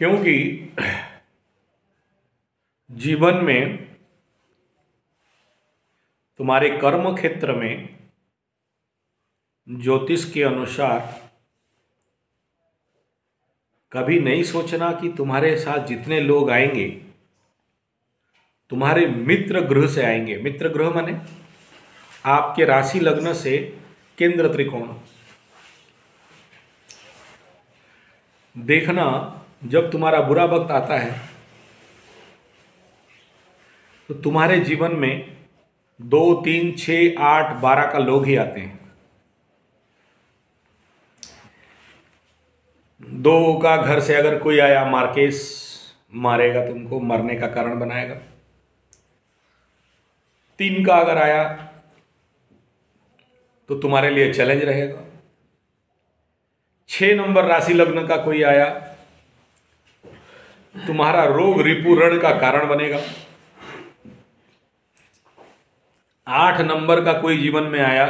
क्योंकि जीवन में तुम्हारे कर्म क्षेत्र में ज्योतिष के अनुसार कभी नहीं सोचना कि तुम्हारे साथ जितने लोग आएंगे तुम्हारे मित्र ग्रह से आएंगे। मित्र ग्रह माने आपके राशि लग्न से केंद्र त्रिकोण। देखना जब तुम्हारा बुरा वक्त आता है तो तुम्हारे जीवन में 2, 3, 6, 8, 12 का लोग ही आते हैं। 2 का घर से अगर कोई आया मार्केस मारेगा, तुमको मरने का कारण बनाएगा। 3 का अगर आया तो तुम्हारे लिए चैलेंज रहेगा। 6 नंबर राशि लग्न का कोई आया तुम्हारा रोग रिपु ऋण का कारण बनेगा। 8 नंबर का कोई जीवन में आया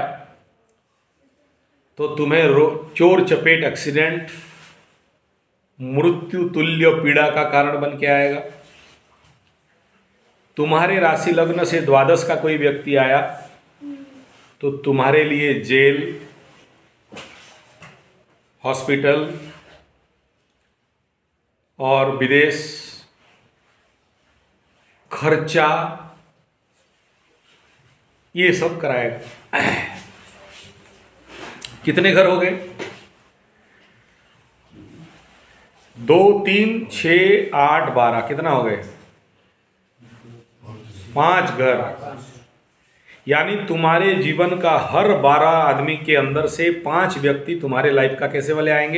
तो तुम्हें चोर चपेट एक्सीडेंट मृत्यु तुल्य पीड़ा का कारण बन के आएगा। तुम्हारे राशि लग्न से द्वादश का कोई व्यक्ति आया तो तुम्हारे लिए जेल, हॉस्पिटल और विदेश खर्चा ये सब कराएगा। कितने घर हो गए? 2, 3, 6, 8, 12 कितना हो गए? 5 घर। यानी तुम्हारे जीवन का हर 12 आदमी के अंदर से 5 व्यक्ति तुम्हारे लाइफ का कैसे वाले आएंगे?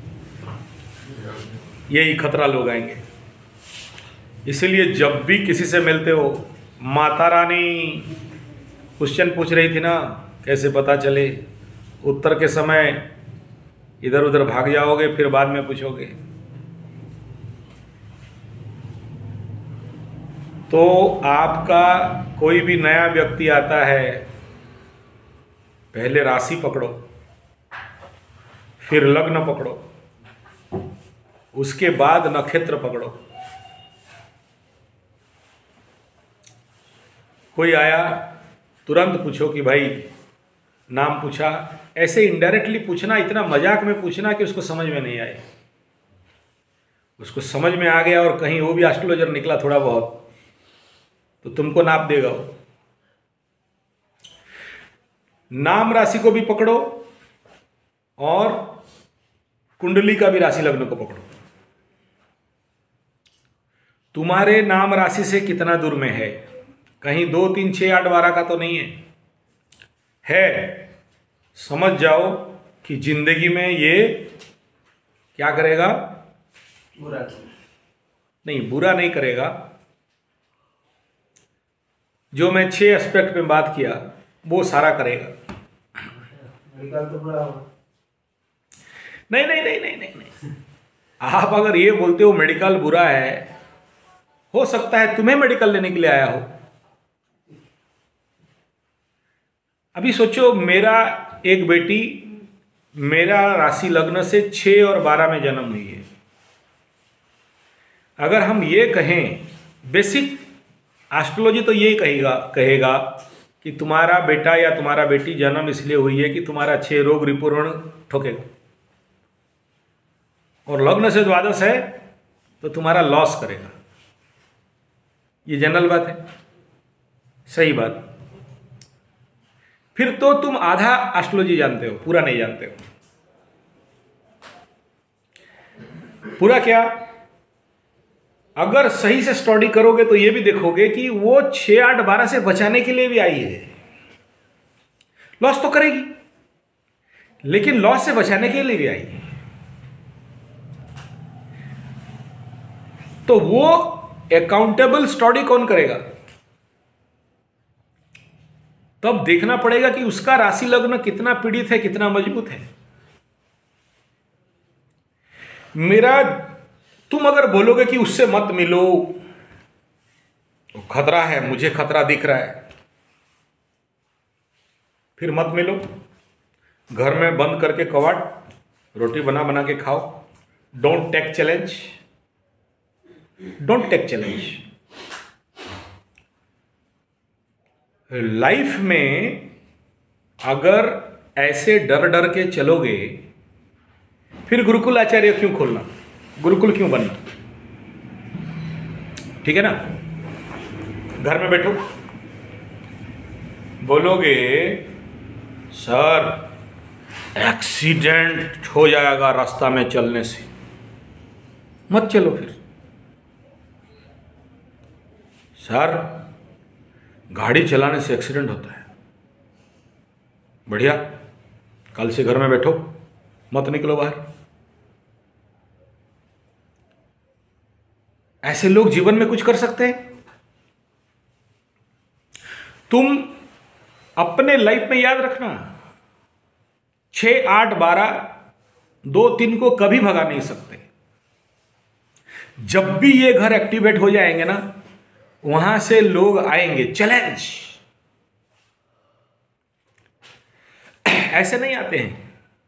यही खतरा लोग आएंगे। इसलिए जब भी किसी से मिलते हो, माता रानी क्वेश्चन पूछ रही थी ना, कैसे पता चले? उत्तर के समय इधर उधर भाग जाओगे, फिर बाद में पूछोगे। तो आपका कोई भी नया व्यक्ति आता है, पहले राशि पकड़ो, फिर लग्न पकड़ो, उसके बाद नक्षत्र पकड़ो। कोई आया तुरंत पूछो कि भाई नाम पूछा। ऐसे इनडायरेक्टली पूछना, इतना मजाक में पूछना कि उसको समझ में नहीं आए। उसको समझ में आ गया और कहीं वो भी एस्ट्रोलॉजर निकला थोड़ा बहुत तो तुमको नाप देगा वो। नाम राशि को भी पकड़ो और कुंडली का भी राशि लग्न को पकड़ो। तुम्हारे नाम राशि से कितना दूर में है? कहीं 2, 3, 6, 8, 12 का तो नहीं है। समझ जाओ कि जिंदगी में ये क्या करेगा? बुरा नहीं, बुरा नहीं करेगा। जो मैं 6 एस्पेक्ट में बात किया वो सारा करेगा। तो बुरा होगा। नहीं नहीं नहीं नहीं नहीं नहीं। आप अगर ये बोलते हो मेडिकल बुरा है, हो सकता है तुम्हें मेडिकल लेने के लिए आया हो। अभी सोचो, मेरा एक बेटी मेरा राशि लग्न से 6 और 12 में जन्म हुई है। अगर हम ये कहें, बेसिक एस्ट्रोलॉजी तो यही कहेगा कि तुम्हारा बेटा या तुम्हारा बेटी जन्म इसलिए हुई है कि तुम्हारा 6 रोग रिपु ऋण ठोकेगा, और लग्न से द्वादश है तो तुम्हारा लॉस करेगा। ये जनरल बात है, सही बात। फिर तो तुम आधा एस्ट्रोलॉजी जानते हो, पूरा नहीं जानते हो। पूरा क्या? अगर सही से स्टडी करोगे तो ये भी देखोगे कि वो 6, 8, 12 से बचाने के लिए भी आई है। लॉस तो करेगी, लेकिन लॉस से बचाने के लिए भी आई है। तो वो अकाउंटेबल स्टडी कौन करेगा? तब देखना पड़ेगा कि उसका राशि लग्न कितना पीड़ित है, कितना मजबूत है। तुम अगर बोलोगे कि उससे मत मिलो, खतरा है, मुझे खतरा दिख रहा है, फिर मत मिलो। घर में बंद करके कवाट, रोटी बना बना के खाओ। Don't take challenge. Don't take challenge. Life में अगर ऐसे डर डर के चलोगे, फिर गुरुकुल आचार्य क्यों खोलना, गुरुकुल क्यों बनना? ठीक है ना? घर में बैठो, बोलोगे सर एक्सीडेंट हो जाएगा रास्ता में चलने से, मत चलो। फिर सर गाड़ी चलाने से एक्सीडेंट होता है, बढ़िया, कल से घर में बैठो, मत निकलो बाहर। ऐसे लोग जीवन में कुछ कर सकते हैं? तुम अपने लाइफ में याद रखना, 6, 8, 12, 2, 3 को कभी भगा नहीं सकते। जब भी ये घर एक्टिवेट हो जाएंगे ना, वहां से लोग आएंगे, चैलेंज। ऐसे नहीं आते हैं।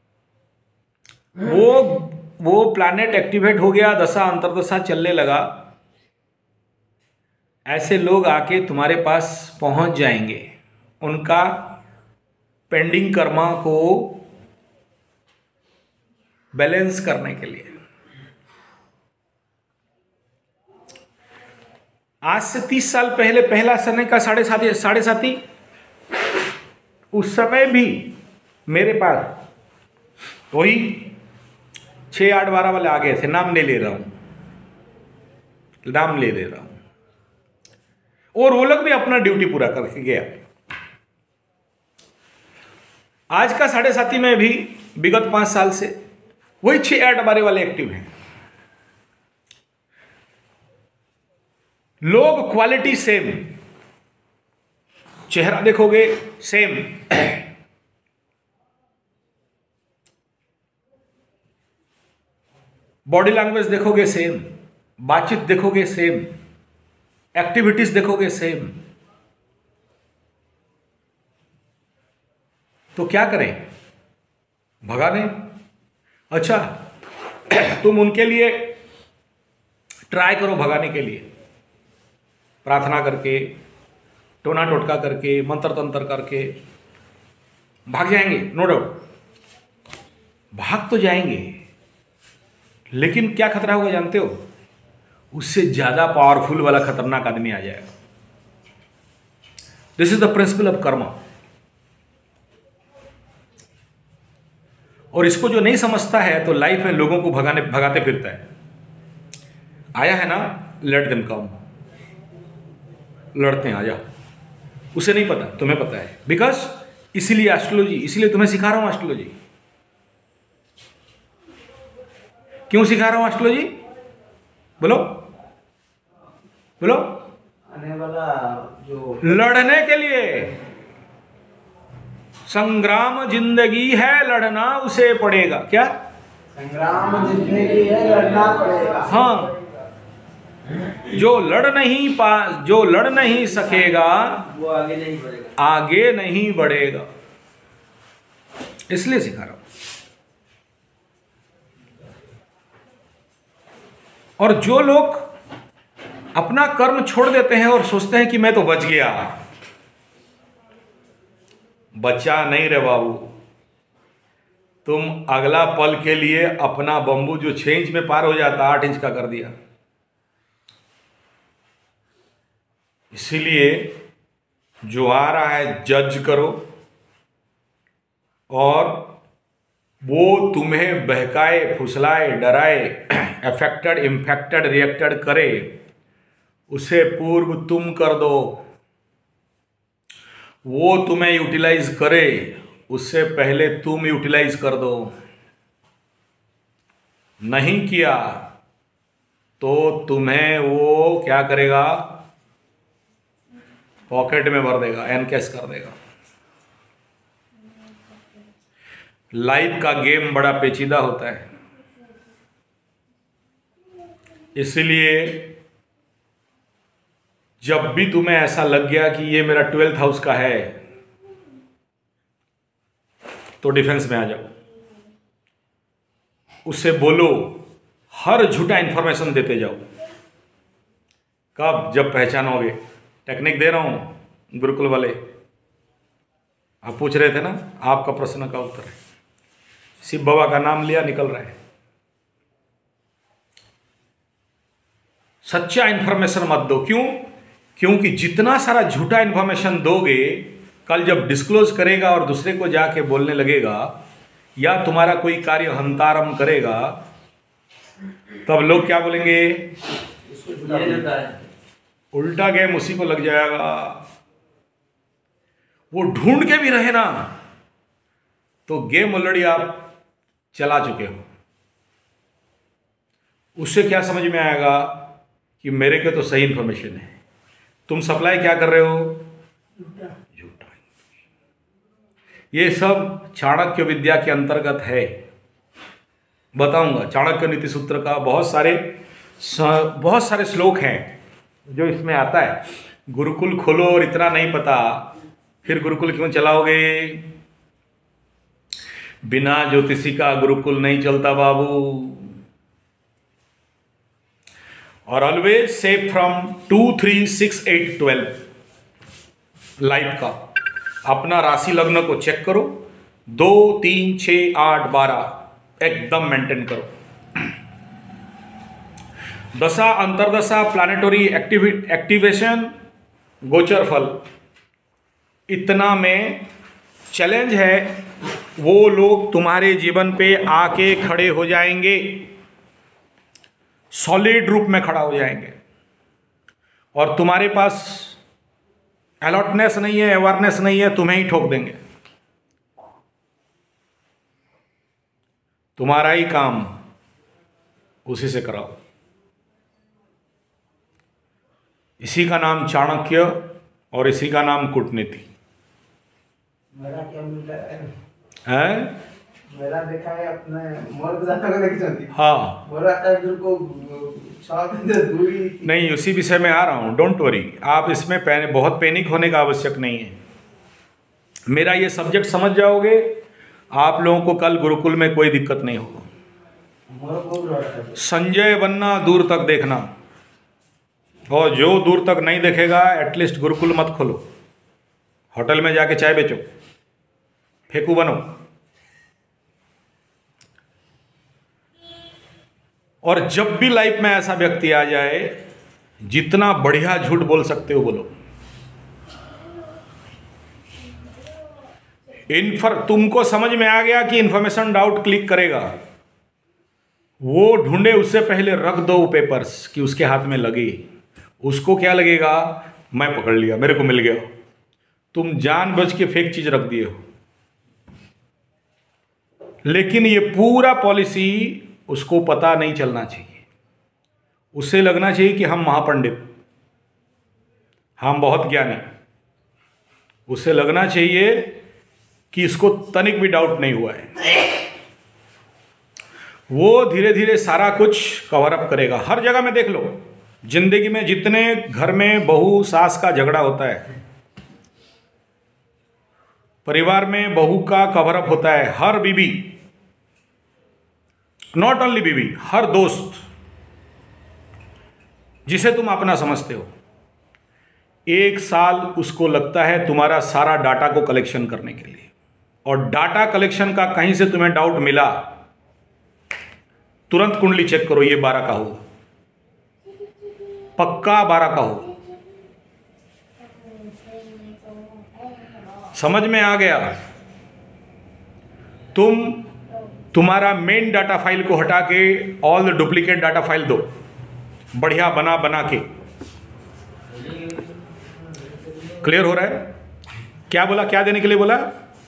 वो प्लैनेट एक्टिवेट हो गया, दशा अंतरदशा चलने लगा, ऐसे लोग आके तुम्हारे पास पहुंच जाएंगे उनका पेंडिंग कर्मा को बैलेंस करने के लिए। आज से 30 साल पहले पहला समय का साढ़े साथी, उस समय भी मेरे पास वही 6, 8, 12 वाले आ गए थे। नाम ले ले रहा हूं, और वो लोग भी अपना ड्यूटी पूरा करके गया। आज का साढ़े साथी में भी विगत 5 साल से वही 6, 8, 12 वाले एक्टिव हैं। लोग क्वालिटी सेम, चेहरा देखोगे सेम, बॉडी लैंग्वेज देखोगे सेम, बातचीत देखोगे सेम, एक्टिविटीज देखोगे सेम। तो क्या करें? भगा दें? अच्छा तुम उनके लिए ट्राई करो भगाने के लिए, प्रार्थना करके, टोना टोटका करके, मंत्र तंत्र करके भाग जाएंगे, नो डाउट भाग तो जाएंगे, लेकिन क्या खतरा होगा जानते हो? उससे ज्यादा पावरफुल वाला खतरनाक आदमी आ जाएगा। This is the principle of karma. और इसको जो नहीं समझता है तो लाइफ में लोगों को भगाते फिरता है। आया है ना, लेट देम कम, लड़ते हैं, आजा। उसे नहीं पता, तुम्हें पता है, बिकॉज इसीलिए एस्ट्रोलॉजी, इसीलिए तुम्हें सिखा रहा हूं एस्ट्रोलॉजी। क्यों सिखा रहा हूं एस्ट्रोलॉजी? बोलो बोलो। आने वाला जो लड़ने के लिए, संग्राम जिंदगी है, लड़ना उसे पड़ेगा। क्या संग्राम जिंदगी है, लड़ना पड़ेगा। हाँ, जो लड़ नहीं सकेगा वो आगे नहीं बढ़ेगा। इसलिए सिखा रहा हूं। और जो लोग अपना कर्म छोड़ देते हैं और सोचते हैं कि मैं तो बच गया, बचा नहीं रे बाबू। तुम अगला पल के लिए अपना बंबू जो 6 इंच में पार हो जाता, 8 इंच का कर दिया। इसीलिए जो आ रहा है जज करो, और वो तुम्हें बहकाए, फुसलाए, डराए, अफेक्टेड, इम्फेक्टेड, रिएक्टेड करे, उसे पूर्व तुम कर दो। वो तुम्हें यूटिलाइज करे, उससे पहले तुम यूटिलाइज कर दो। नहीं किया तो तुम्हें वो क्या करेगा? पॉकेट में भर देगा, एनकैश कर देगा। लाइफ का गेम बड़ा पेचीदा होता है। इसलिए जब भी तुम्हें ऐसा लग गया कि ये मेरा 12th हाउस का है, तो डिफेंस में आ जाओ। उससे बोलो, हर झूठा इंफॉर्मेशन देते जाओ, कब? जब पहचानोगे। टेक्निक दे रहा हूँ गुरुकुल वाले। आप पूछ रहे थे ना, आपका प्रश्न का उत्तर है। शिव बाबा का नाम लिया, निकल रहा है। सच्चा इन्फॉर्मेशन मत दो। क्यों? क्योंकि जितना सारा झूठा इन्फॉर्मेशन दोगे, कल जब डिस्क्लोज करेगा और दूसरे को जाके बोलने लगेगा, या तुम्हारा कोई कार्य हंतारम करेगा, तब लोग क्या बोलेंगे? उल्टा गेम उसी को लग जाएगा। वो ढूंढ के भी रहे ना, तो गेम ऑलरेडी आप चला चुके हो। उससे क्या समझ में आएगा कि मेरे को तो सही इंफॉर्मेशन है, तुम सप्लाई क्या कर रहे हो? झूठा। ये सब चाणक्य विद्या के अंतर्गत है। बताऊंगा चाणक्य नीति सूत्र का बहुत सारे श्लोक हैं जो इसमें आता है। गुरुकुल खोलो और इतना नहीं पता, फिर गुरुकुल क्यों चलाओगे? बिना ज्योतिषी का गुरुकुल नहीं चलता बाबू। और ऑलवेज से फ्रॉम 2, 3, 6, 8, 12 लाइफ का अपना राशि लग्न को चेक करो। 2, 3, 6, 8, 12 एकदम मेंटेन करो। दशा अंतरदशा प्लानेटरी एक्टिवेशन गोचर फल, इतना में चैलेंज है। वो लोग तुम्हारे जीवन पे आके खड़े हो जाएंगे, सॉलिड रूप में खड़ा हो जाएंगे, और तुम्हारे पास अलर्टनेस नहीं है, अवेयरनेस नहीं है, तुम्हें ही ठोक देंगे। तुम्हारा ही काम उसी से कराओ। इसी का नाम चाणक्य और इसी का नाम कूटनीति मेरा क्या मिला है। मेरा देखा है अपने मोर जाता को देख चलती। हाँ, बोला था को 6 दिन दूरी नहीं, उसी विषय में आ रहा हूँ। डोंट वरी, आप इसमें बहुत पैनिक होने का आवश्यक नहीं है। मेरा ये सब्जेक्ट समझ जाओगे, आप लोगों को कल गुरुकुल में कोई दिक्कत नहीं होगा। संजय बनना, दूर तक देखना, और जो दूर तक नहीं देखेगा एटलीस्ट गुरुकुल मत खोलो। होटल में जाके चाय बेचो, फेंकू बनो। और जब भी लाइफ में ऐसा व्यक्ति आ जाए, जितना बढ़िया झूठ बोल सकते हो बोलो। तुमको समझ में आ गया कि इंफॉर्मेशन डाउट क्लिक करेगा, वो ढूंढे उससे पहले रख दो वो पेपर्स कि उसके हाथ में लगे। उसको क्या लगेगा? मैं पकड़ लिया, मेरे को मिल गया। तुम जानबूझ के फेक चीज रख दिए हो। लेकिन ये पूरा पॉलिसी उसको पता नहीं चलना चाहिए। उससे लगना चाहिए कि हम महापंडित, हम बहुत ज्ञानी। उससे लगना चाहिए कि इसको तनिक भी डाउट नहीं हुआ है। वो धीरे धीरे सारा कुछ कवर अप करेगा। हर जगह में देख लो, जिंदगी में जितने घर में बहू सास का झगड़ा होता है, परिवार में बहू का कवर अप होता है, हर बीबी, नॉट ओनली बीबी, हर दोस्त जिसे तुम अपना समझते हो, 1 साल उसको लगता है तुम्हारा सारा डाटा को कलेक्शन करने के लिए। और डाटा कलेक्शन का कहीं से तुम्हें डाउट मिला, तुरंत कुंडली चेक करो, ये 12 का हो, पक्का 12 का हो। समझ में आ गया? तुम्हारा मेन डाटा फाइल को हटा के all the duplicate data file दो, बढ़िया बना के। क्लियर हो रहा है? क्या बोला, क्या देने के लिए बोला?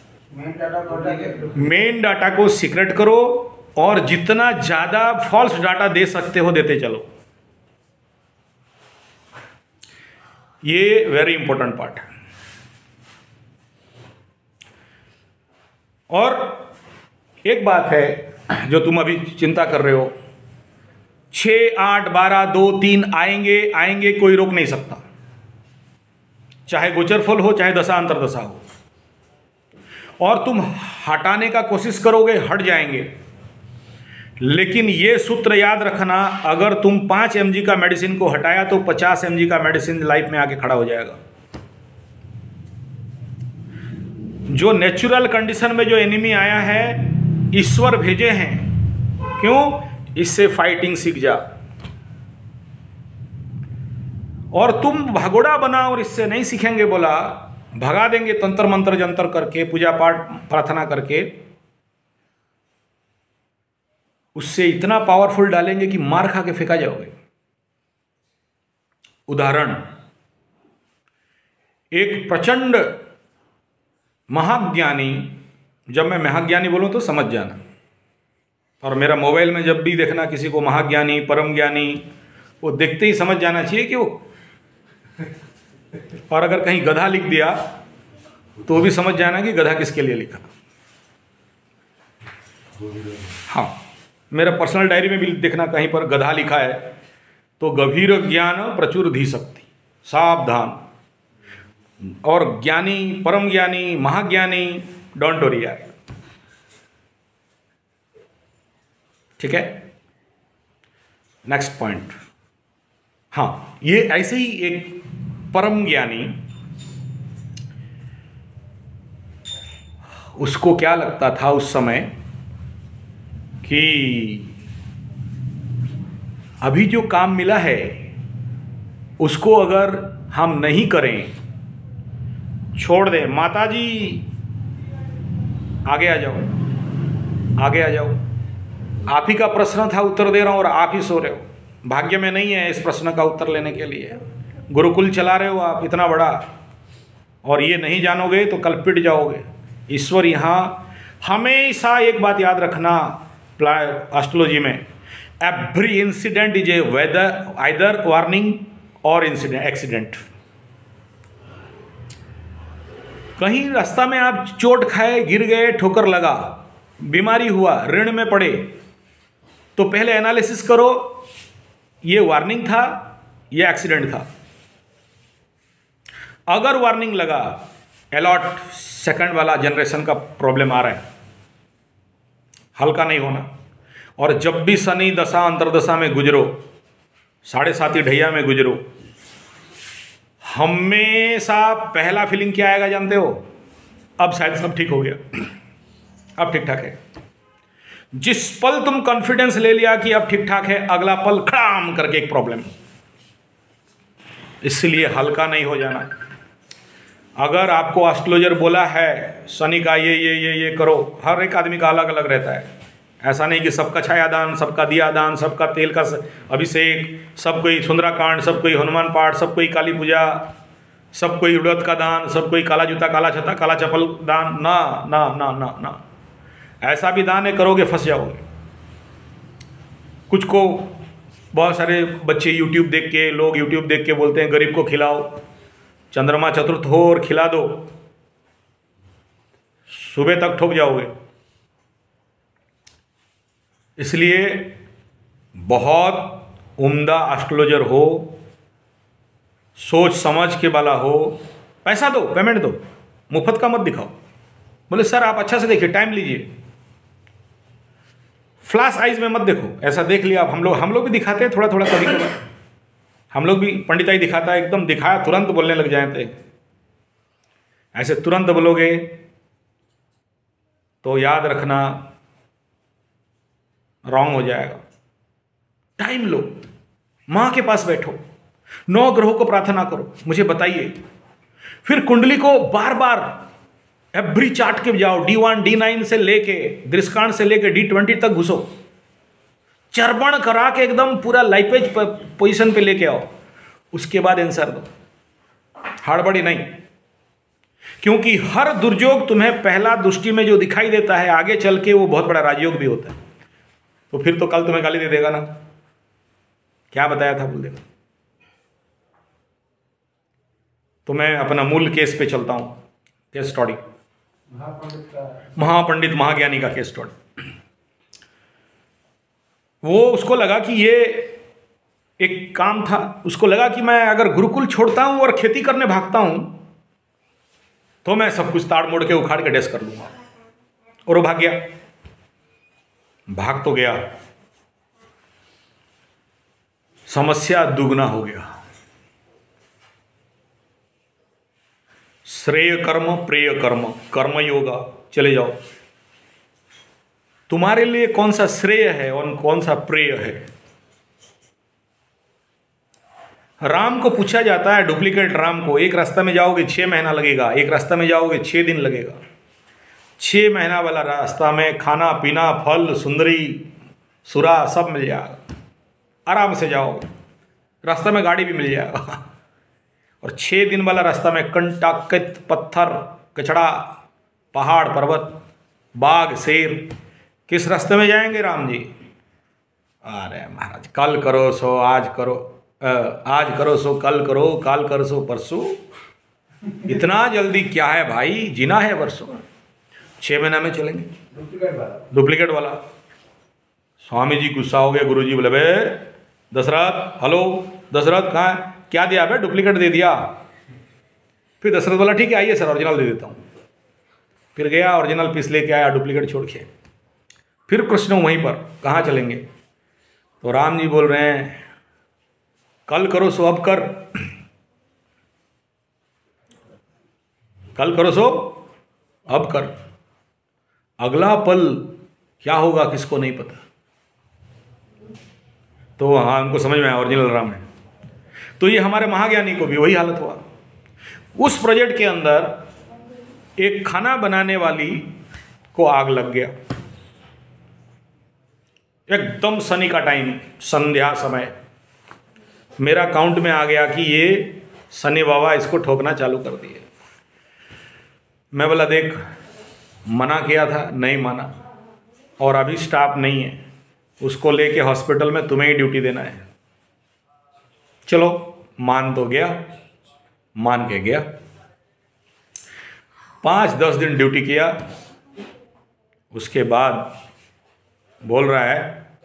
मेन डाटा को सीक्रेट करो, और जितना ज्यादा फॉल्स डाटा दे सकते हो देते चलो। ये वेरी इंपॉर्टेंट पार्ट है। और एक बात है जो तुम अभी चिंता कर रहे हो, 6, 8, 12, 2, 3 आएंगे, कोई रोक नहीं सकता। चाहे गोचर फल हो, चाहे दशा अंतरदशा हो, और तुम हटाने का कोशिश करोगे, हट जाएंगे। लेकिन ये सूत्र याद रखना, अगर तुम 5 mg का मेडिसिन को हटाया तो 50 mg का मेडिसिन लाइफ में आके खड़ा हो जाएगा। जो नेचुरल कंडीशन में जो एनिमी आया है, ईश्वर भेजे हैं। क्यों? इससे फाइटिंग सीख जा। और तुम भगोड़ा बना और इससे नहीं सीखेंगे, बोला भगा देंगे तंत्र मंत्र जंतर करके, पूजा पाठ प्रार्थना करके, उससे इतना पावरफुल डालेंगे कि मार खा के फेंका जाओगे। उदाहरण, एक प्रचंड महाज्ञानी, जब मैं महाज्ञानी बोलूं तो समझ जाना, और मेरा मोबाइल में जब भी देखना किसी को महाज्ञानी, परम ज्ञानी, वो देखते ही समझ जाना चाहिए कि वो, और अगर कहीं गधा लिख दिया तो भी समझ जाना कि गधा किसके लिए लिखा। हाँ, मेरा पर्सनल डायरी में भी देखना कहीं पर गधा लिखा है तो गंभीर ज्ञान प्रचुर धी शक्ति, सावधान। और ज्ञानी, परम ज्ञानी, महाज्ञानी, डोंट वरी यार। ठीक है, नेक्स्ट पॉइंट। हाँ, ये ऐसे ही एक परम ज्ञानी, उसको क्या लगता था उस समय कि अभी जो काम मिला है उसको अगर हम नहीं करें, छोड़ दें, माता जी आगे आ जाओ, आगे आ जाओ, आप ही का प्रश्न था, उत्तर दे रहा हूं और आप ही सो रहे हो। भाग्य में नहीं है इस प्रश्न का उत्तर लेने के लिए। गुरुकुल चला रहे हो आप इतना बड़ा, और ये नहीं जानोगे तो कल पिट जाओगे। ईश्वर यहाँ हमेशा एक बात याद रखना, एस्ट्रोलॉजी में every incident is a whether either warning और इंसिडेंट एक्सीडेंट। कहीं रास्ता में आप चोट खाए, गिर गए, ठोकर लगा, बीमारी हुआ, ऋण में पड़े, तो पहले एनालिसिस करो ये वार्निंग था या एक्सीडेंट था। अगर वार्निंग लगा, अलॉट सेकंड वाला जनरेशन का प्रॉब्लम आ रहा है, हल्का नहीं होना। और जब भी शनि दशा अंतरदशा में गुजरो, 7.5 ढैया में गुजरो, हमेशा पहला फीलिंग क्या आएगा जानते हो? अब शायद सब ठीक हो गया, अब ठीक ठाक है। जिस पल तुम कॉन्फिडेंस ले लिया कि अब ठीक ठाक है, अगला पल खड़ाम करके एक प्रॉब्लम। इसलिए हल्का नहीं हो जाना। अगर आपको एस्ट्रोलॉजर बोला है शनि का ये करो, हर एक आदमी का अलग अलग रहता है। ऐसा नहीं कि सबका छायादान, सबका दियादान, सबका तेल का अभिषेक, सब कोई सुंदराकांड, सब कोई हनुमान पाठ, सब कोई काली पूजा, सब कोई उड़द का दान, सब कोई काला जूता, काला छता, काला चप्पल दान। ना ना ना ना ना, ऐसा भी दान है करोगे फंस जाओगे। कुछ को बहुत सारे बच्चे यूट्यूब देख के, लोग यूट्यूब देख के बोलते हैं गरीब को खिलाओ, चंद्रमा चतुर्थ हो और खिला दो, सुबह तक ठोक जाओगे। इसलिए बहुत उम्दा एस्ट्रोलॉजर हो, सोच समझ के वाला हो, पैसा दो, पेमेंट दो, मुफ्त का मत दिखाओ। बोले सर आप अच्छा से देखिए, टाइम लीजिए, फ्लैश आइज में मत देखो। ऐसा देख लिया आप, हम लोग भी दिखाते हैं थोड़ा थोड़ा, कभी कभी हम लोग भी, पंडिताई दिखाता है, एकदम दिखाया तुरंत बोलने लग जाते। ऐसे तुरंत बोलोगे तो याद रखना रॉन्ग हो जाएगा। टाइम लो, मां के पास बैठो, 9 ग्रहों को प्रार्थना करो, मुझे बताइए। फिर कुंडली को बार बार एवरी चार्ट के जाओ, D1 D9 से लेके दृष्कांड से लेके D20 तक घुसो, चर्पण करा के एकदम पूरा लाइपेज पोजीशन पे लेके आओ, उसके बाद आंसर दो। हड़बड़ी नहीं, क्योंकि हर दुर्योग तुम्हें पहला दृष्टि में जो दिखाई देता है, आगे चल के वो बहुत बड़ा राजयोग भी होता है। तो फिर तो कल तुम्हें गाली दे देगा ना, क्या बताया था बोल देगा। तो मैं अपना मूल केस पे चलता हूं, केस स्टडी, महापंडित महाज्ञानी का केस स्टडी। वो उसको लगा कि ये एक काम था, उसको लगा कि मैं अगर गुरुकुल छोड़ता हूं और खेती करने भागता हूं तो मैं सब कुछ ताड़ मोड़ के उखाड़ के डेस कर लूंगा। और वो भाग गया, भाग तो गया समस्या दुगना हो गया। श्रेय कर्म प्रेय कर्म कर्मयोगा, चले जाओ। तुम्हारे लिए कौन सा श्रेय है और कौन सा प्रेय है? राम को पूछा जाता है, डुप्लीकेट राम को, एक रास्ता में जाओगे 6 महीना लगेगा, एक रास्ता में जाओगे 6 दिन लगेगा। 6 महीना वाला रास्ता में खाना पीना फल सुंदरी सुरा सब मिल जाएगा, आराम से जाओगे, रास्ता में गाड़ी भी मिल जाएगा। और 6 दिन वाला रास्ता में कंटाकृत पत्थर कचड़ा पहाड़ पर्वत बाघ शेर, किस रास्ते में जाएंगे राम जी? अरे महाराज, कल करो सो आज करो, आज करो सो कल करो, काल करो सो परसों। इतना जल्दी क्या है भाई, जीना है वर्षों। 6 महीना में चलेंगे डुप्लीकेट वाला। स्वामी जी गुस्सा हो गया, गुरु जी बोले बे दशरथ, हेलो दशरथ कहाँ है? क्या दिया बे? डुप्लीकेट दे दिया। फिर दशरथ बोला ठीक है आइए सर ओरिजिनल दे देता हूँ। फिर गया ओरिजिनल पीस लेके आया, डुप्लीकेट छोड़ के। फिर कृष्ण वहीं पर, कहाँ चलेंगे? तो राम जी बोल रहे हैं कल करो सो अब कर, कल करो सो अब कर, अगला पल क्या होगा किसको नहीं पता। तो हाँ हमको समझ में आया ओरिजिनल राम है। तो ये हमारे महाज्ञानी को भी वही हालत हुआ। उस प्रोजेक्ट के अंदर एक खाना बनाने वाली को आग लग गया, एकदम शनि का टाइम, संध्या समय। मेरा काउंट में आ गया कि ये शनि बाबा इसको ठोकना चालू कर दिए। मैं बोला देख, मना किया था नहीं माना, और अभी स्टाफ नहीं है, उसको लेके हॉस्पिटल में तुम्हें ही ड्यूटी देना है। चलो मान तो गया, मान के गया। 5-10 दिन ड्यूटी किया, उसके बाद बोल रहा है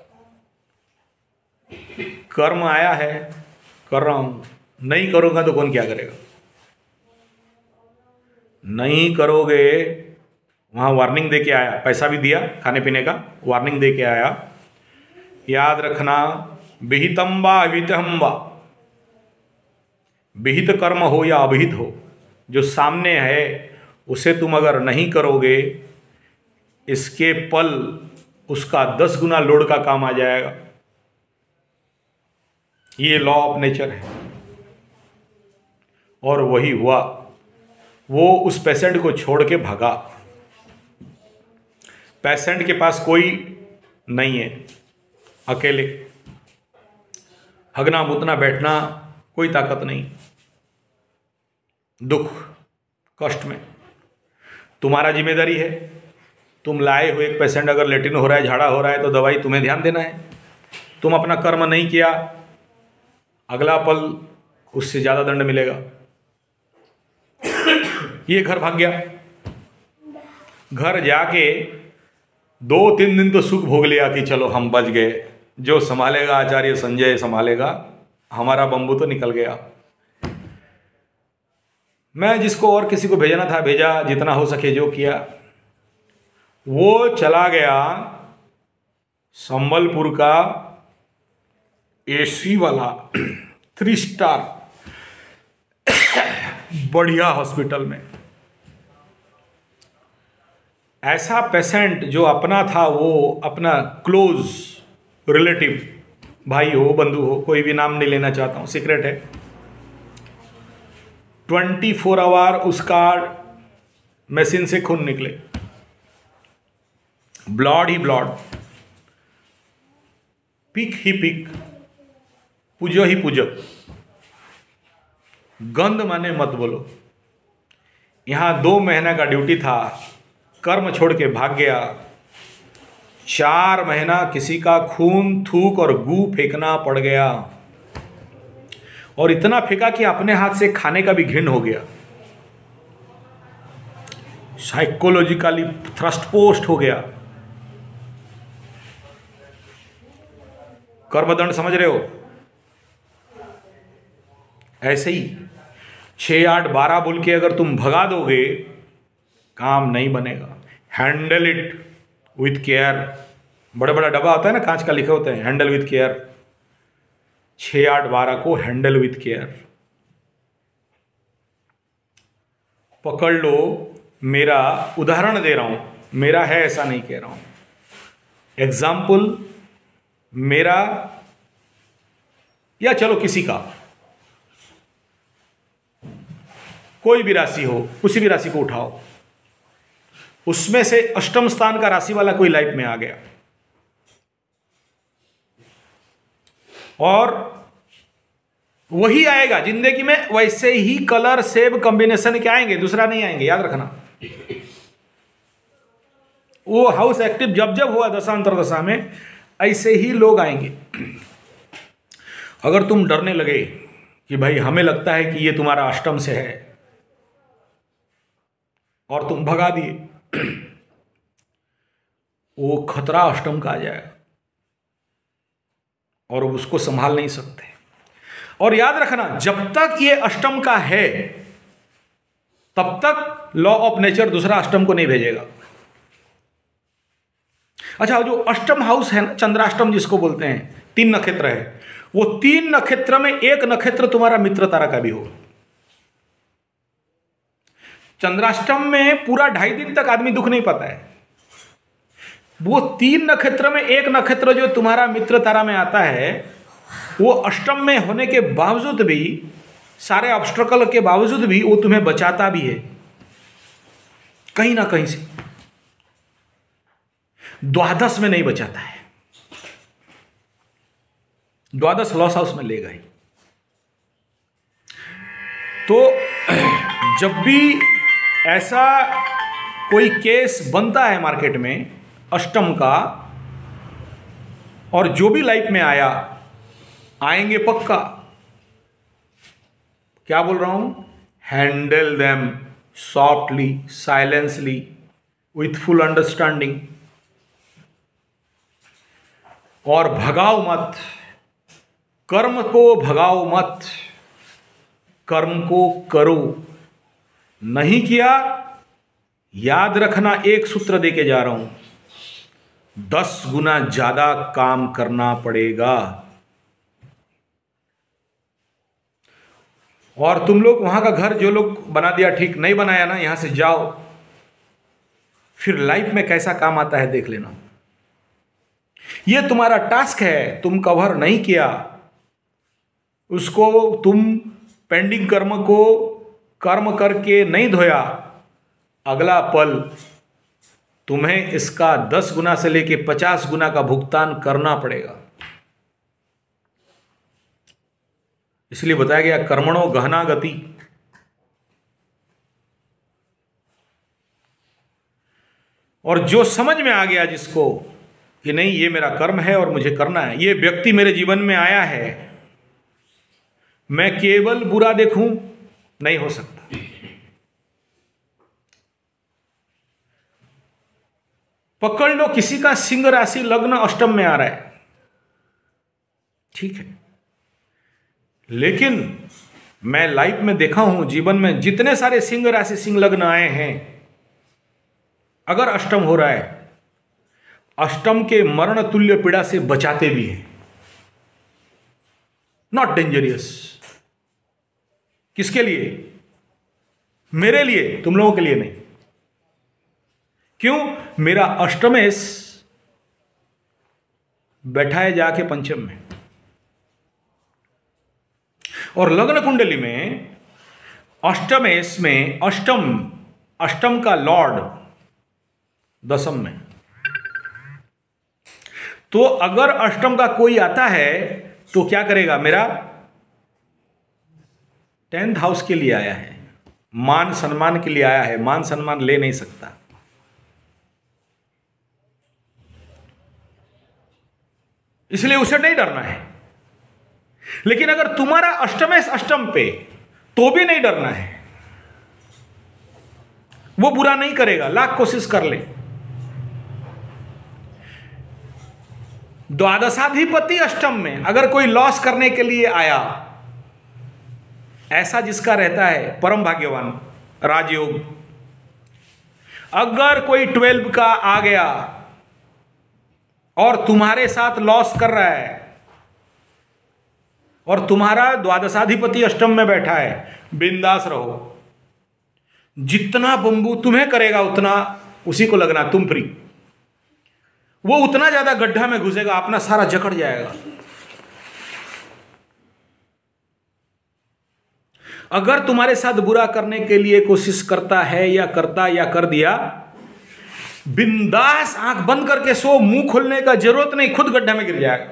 कर्म आया है कर रहा हूं, नहीं करूंगा तो कौन क्या करेगा? नहीं करोगे, वहां वार्निंग दे के आया, पैसा भी दिया खाने पीने का, वार्निंग दे के आया। याद रखना, विहितम वा अविहितम वा, विहित कर्म हो या अविहित हो, जो सामने है उसे तुम अगर नहीं करोगे, इसके पल उसका 10 गुना लोड का काम आ जाएगा। ये लॉ ऑफ नेचर है। और वही हुआ, वो उस पेशेंट को छोड़ के भागा। पेशेंट के पास कोई नहीं है, अकेले हगना मुतना बैठना, कोई ताकत नहीं, दुख कष्ट में। तुम्हारा जिम्मेदारी है, तुम लाए हुए एक पेशेंट अगर लेटिन हो रहा है झाड़ा हो रहा है तो दवाई तुम्हें ध्यान देना है। तुम अपना कर्म नहीं किया, अगला पल उससे ज़्यादा दंड मिलेगा। ये घर भाग गया, घर जाके 2-3 दिन तो सुख भोग लिया कि चलो हम बच गए, जो संभालेगा आचार्य संजय संभालेगा, हमारा बम्बू तो निकल गया। मैं जिसको और किसी को भेजना था भेजा, जितना हो सके जो किया। वो चला गया संबलपुर का एसी वाला 3 स्टार बढ़िया हॉस्पिटल में। ऐसा पेशेंट जो अपना था, वो अपना क्लोज रिलेटिव, भाई हो बंधु हो, कोई भी नाम नहीं लेना चाहता हूँ, सीक्रेट है। 24 आवर उसका मशीन से खून निकले, ब्लड ही ब्लड, पिक ही पिक, पूजो ही पूजो। गंध माने मत बोलो। यहां 2 महीना का ड्यूटी था, कर्म छोड़ के भाग गया। 4 महीना किसी का खून थूक और गू फेंकना पड़ गया, और इतना फेंका कि अपने हाथ से खाने का भी घिन हो गया। साइकोलॉजिकली थ्रस्ट पोस्ट हो गया। कर्मदंड समझ रहे हो? ऐसे ही 6, 8, 12 बोल के अगर तुम भगा दोगे, काम नहीं बनेगा। Handle it with care. बड़ा बड़ा डब्बा होता है ना, कांच का, लिखे होते हैं हैंडल विथ केयर। 6, 8, 12 को हैंडल विथ केयर। पकड़ लो, मेरा उदाहरण दे रहा हूं, मेरा है ऐसा नहीं कह रहा हूं, एग्जाम्पल मेरा या चलो किसी का, कोई भी राशि हो, उसी भी राशि को उठाओ, उसमें से अष्टम स्थान का राशि वाला कोई लाइफ में आ गया और वही आएगा जिंदगी में, वैसे ही कलर शेप कॉम्बिनेशन के आएंगे, दूसरा नहीं आएंगे, याद रखना। वो हाउस एक्टिव जब जब हुआ दशा अंतर दशा में, ऐसे ही लोग आएंगे। अगर तुम डरने लगे कि भाई हमें लगता है कि ये तुम्हारा अष्टम से है और तुम भगा दिए, वो खतरा अष्टम का आ जाएगा और उसको संभाल नहीं सकते। और याद रखना, जब तक ये अष्टम का है तब तक लॉ ऑफ नेचर दूसरा अष्टम को नहीं भेजेगा। अच्छा, जो अष्टम हाउस है ना, चंद्राष्टम जिसको बोलते हैं, 3 नक्षत्र है, वो 3 नक्षत्र में एक नक्षत्र तुम्हारा मित्र तारा का भी होगा। चंद्राष्टम में पूरा 2.5 दिन तक आदमी दुख नहीं पाता है। वो 3 नक्षत्र में एक नक्षत्र जो तुम्हारा मित्र तारा में आता है, वो अष्टम में होने के बावजूद भी, सारे ऑब्स्ट्रकल के बावजूद भी, वो तुम्हें बचाता भी है कहीं ना कहीं से। द्वादश में नहीं बचाता है, द्वादश लॉस हाउस में लेगा ही। तो जब भी ऐसा कोई केस बनता है मार्केट में अष्टम का, और जो भी लाइफ में आएंगे पक्का, क्या बोल रहा हूं, handle them softly, silently, with full understanding, और भगाओ मत, कर्म को भगाओ मत, कर्म को करो। नहीं किया, याद रखना, एक सूत्र दे के जा रहा हूं, 10 गुना ज्यादा काम करना पड़ेगा। और तुम लोग वहां का घर जो लोग बना दिया, ठीक नहीं बनाया ना, यहां से जाओ, फिर लाइफ में कैसा काम आता है देख लेना। ये तुम्हारा टास्क है, तुम कवर नहीं किया उसको, तुम पेंडिंग कर्म को कर्म करके नहीं धोया, अगला पल तुम्हें इसका 10 गुना से लेके 50 गुना का भुगतान करना पड़ेगा। इसलिए बताया गया कर्मणो गहना गति। और जो समझ में आ गया जिसको कि नहीं ये मेरा कर्म है और मुझे करना है, ये व्यक्ति मेरे जीवन में आया है, मैं केवल बुरा देखूं, नहीं हो सकता। पकड़ लो किसी का सिंह राशि लग्न अष्टम में आ रहा है, ठीक है, लेकिन मैं लाइफ में देखा हूं, जीवन में जितने सारे सिंह राशि सिंह लग्न आए हैं, अगर अष्टम हो रहा है, अष्टम के मरण तुल्य पीड़ा से बचाते भी हैं, नॉट डेंजरियस। किसके लिए? मेरे लिए, तुम लोगों के लिए नहीं। क्यों? मेरा अष्टमेश बैठा है जाके पंचम में, और लग्न कुंडली में अष्टमेश में अष्टम का लॉर्ड दशम में। तो अगर अष्टम का कोई आता है तो क्या करेगा? मेरा 10th हाउस के लिए आया है, मान सम्मान के लिए आया है, मान सम्मान ले नहीं सकता। इसलिए उसे नहीं डरना है। लेकिन अगर तुम्हारा अष्टमेश अष्टम पे, तो भी नहीं डरना है। वो बुरा नहीं करेगा, लाख कोशिश कर ले। द्वादशाधिपति अष्टम में अगर कोई लॉस करने के लिए आया, ऐसा जिसका रहता है परम भाग्यवान, राजयोग। अगर कोई 12 का आ गया और तुम्हारे साथ लॉस कर रहा है, और तुम्हारा द्वादशाधिपति अष्टम में बैठा है, बिंदास रहो। जितना बंबू तुम्हें करेगा उतना उसी को लगना, तुम फ्री। वो उतना ज्यादा गड्ढा में घुसेगा, अपना सारा जकड़ जाएगा। अगर तुम्हारे साथ बुरा करने के लिए कोशिश करता है या करता या कर दिया, बिंदास आंख बंद करके सो, मुंह खोलने का जरूरत नहीं, खुद गड्ढा में गिर जाएगा।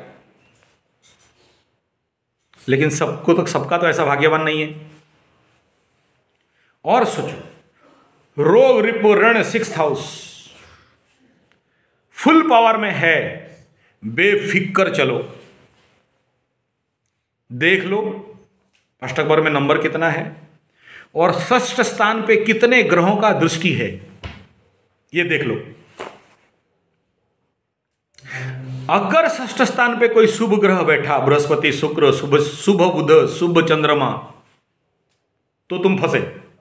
लेकिन सबका तो ऐसा भाग्यवान नहीं है। और सोचो, रोग रिपु ऋण 6th हाउस फुल पावर में है, बेफिक्र चलो। देख लो अष्टक में नंबर कितना है और षष्ठ स्थान पे कितने ग्रहों का दृष्टि है, ये देख लो। अगर षष्ठ स्थान पे कोई शुभ ग्रह बैठा, बृहस्पति, शुक्र, शुभ बुध, शुभ चंद्रमा, तो तुम फंसे।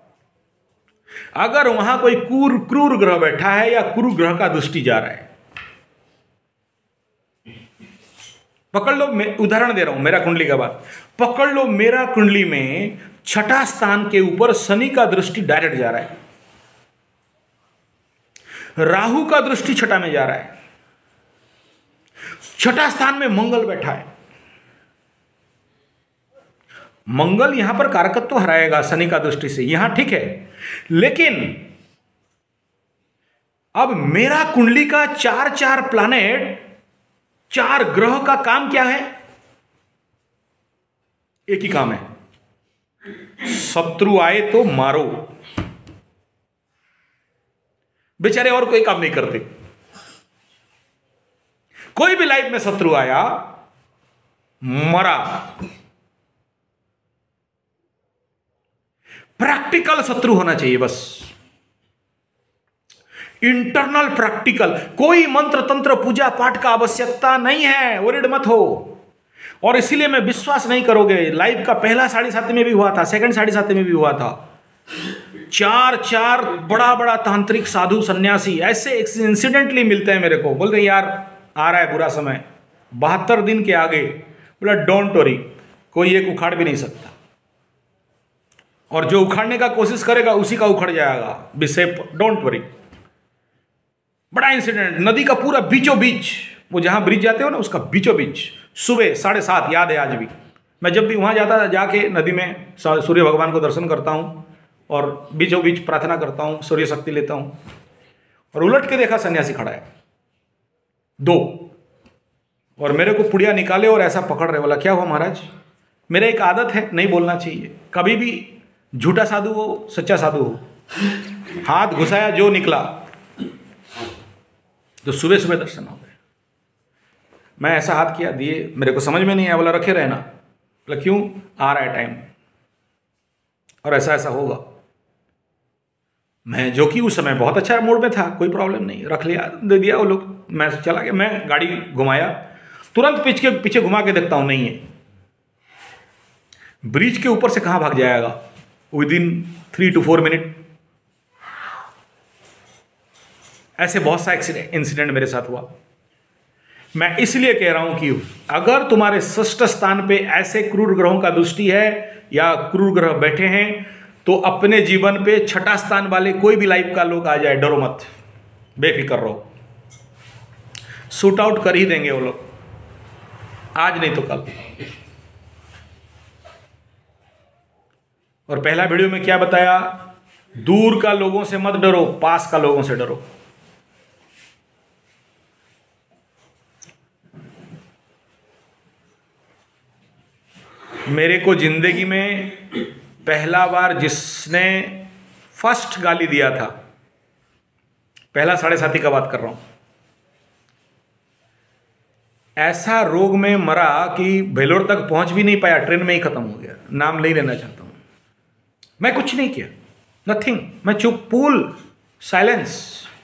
अगर वहां कोई क्रूर ग्रह बैठा है या क्रूर ग्रह का दृष्टि जा रहा है, पकड़ लो, मैं उदाहरण दे रहा हूं, मेरा कुंडली का बात पकड़ लो। मेरा कुंडली में छठा स्थान के ऊपर शनि का दृष्टि डायरेक्ट जा रहा है, राहु का दृष्टि छठा में जा रहा है, छठा स्थान में मंगल बैठा है। मंगल यहां पर कारकत्व हराएगा शनि का दृष्टि से, यहां ठीक है। लेकिन अब मेरा कुंडली का 4 प्लैनेट, 4 ग्रह का काम क्या है? एक ही काम है, शत्रु आए तो मारो। बेचारे और कोई काम नहीं करते। कोई भी लाइफ में शत्रु आया, मरा। प्रैक्टिकल शत्रु होना चाहिए बस, इंटरनल प्रैक्टिकल। कोई मंत्र तंत्र पूजा पाठ का आवश्यकता नहीं है, वरिड मत हो। और इसीलिए मैं विश्वास नहीं करोगे, लाइफ का पहला 7.5 में भी हुआ था, सेकंड 7.5 में भी हुआ था। 4 बड़ा बड़ा तांत्रिक साधु सन्यासी ऐसे इंसिडेंटली मिलते हैं मेरे को, बोल रहे यार आ रहा है बुरा समय, 72 दिन के आगे। बोला डोंट वरी, कोई एक उखाड़ भी नहीं सकता, और जो उखाड़ने का कोशिश करेगा उसी का उखड़ जाएगा। Be safe, don't worry. बड़ा इंसिडेंट, नदी का पूरा बीचों बीच, वो जहां ब्रिज जाते हो ना, उसका बीचों बीच, सुबह 7:30, याद है आज भी। मैं जब भी वहां जाता था, जाके नदी में सूर्य भगवान को दर्शन करता हूं और बीचों बीच प्रार्थना करता हूं, सूर्य शक्ति लेता हूं, और उलट के देखा सन्यासी खड़ा है 2, और मेरे को पुड़िया निकाले और ऐसा पकड़ रहे। बोला क्या हुआ महाराज? मेरा एक आदत है, नहीं बोलना चाहिए, कभी भी झूठा साधु हो सच्चा साधु हो, हाथ घुसाया जो निकला। तो सुबह सुबह दर्शन हो गए। मैं ऐसा हाथ किया, दिए, मेरे को समझ में नहीं आया। बोला रखे रहना। बोला क्यों? आ रहा है टाइम और ऐसा ऐसा होगा। मैं जो कि उस समय बहुत अच्छा मूड में था, कोई प्रॉब्लम नहीं, रख लिया, दे दिया वो लोग। मैं चला गया, मैं गाड़ी घुमाया, तुरंत पीछे घुमा के देखता हूं, नहीं है। ब्रिज के ऊपर से कहां भाग जाएगा विदिन 3 to 4 मिनट। ऐसे बहुत सा इंसिडेंट मेरे साथ हुआ। मैं इसलिए कह रहा हूं कि अगर तुम्हारे षष्ठ स्थान पे ऐसे क्रूर ग्रहों का दृष्टि है या क्रूर ग्रह बैठे हैं, तो अपने जीवन पे छठा स्थान वाले कोई भी लाइफ का लोग आ जाए, डरो मत, बेफिक्र रहो। शूट आउट कर ही देंगे वो लोग, आज नहीं तो कल। और पहला वीडियो में क्या बताया? दूर का लोगों से मत डरो, पास का लोगों से डरो। मेरे को जिंदगी में पहला बार जिसने फर्स्ट गाली दिया था, पहला 7.5 का बात कर रहा हूं, ऐसा रोग में मरा कि भेलोर तक पहुंच भी नहीं पाया, ट्रेन में ही खत्म हो गया। नाम नहीं लेना चाहता हूं। मैं कुछ नहीं किया, नथिंग, मैं चुप, कूल, साइलेंस।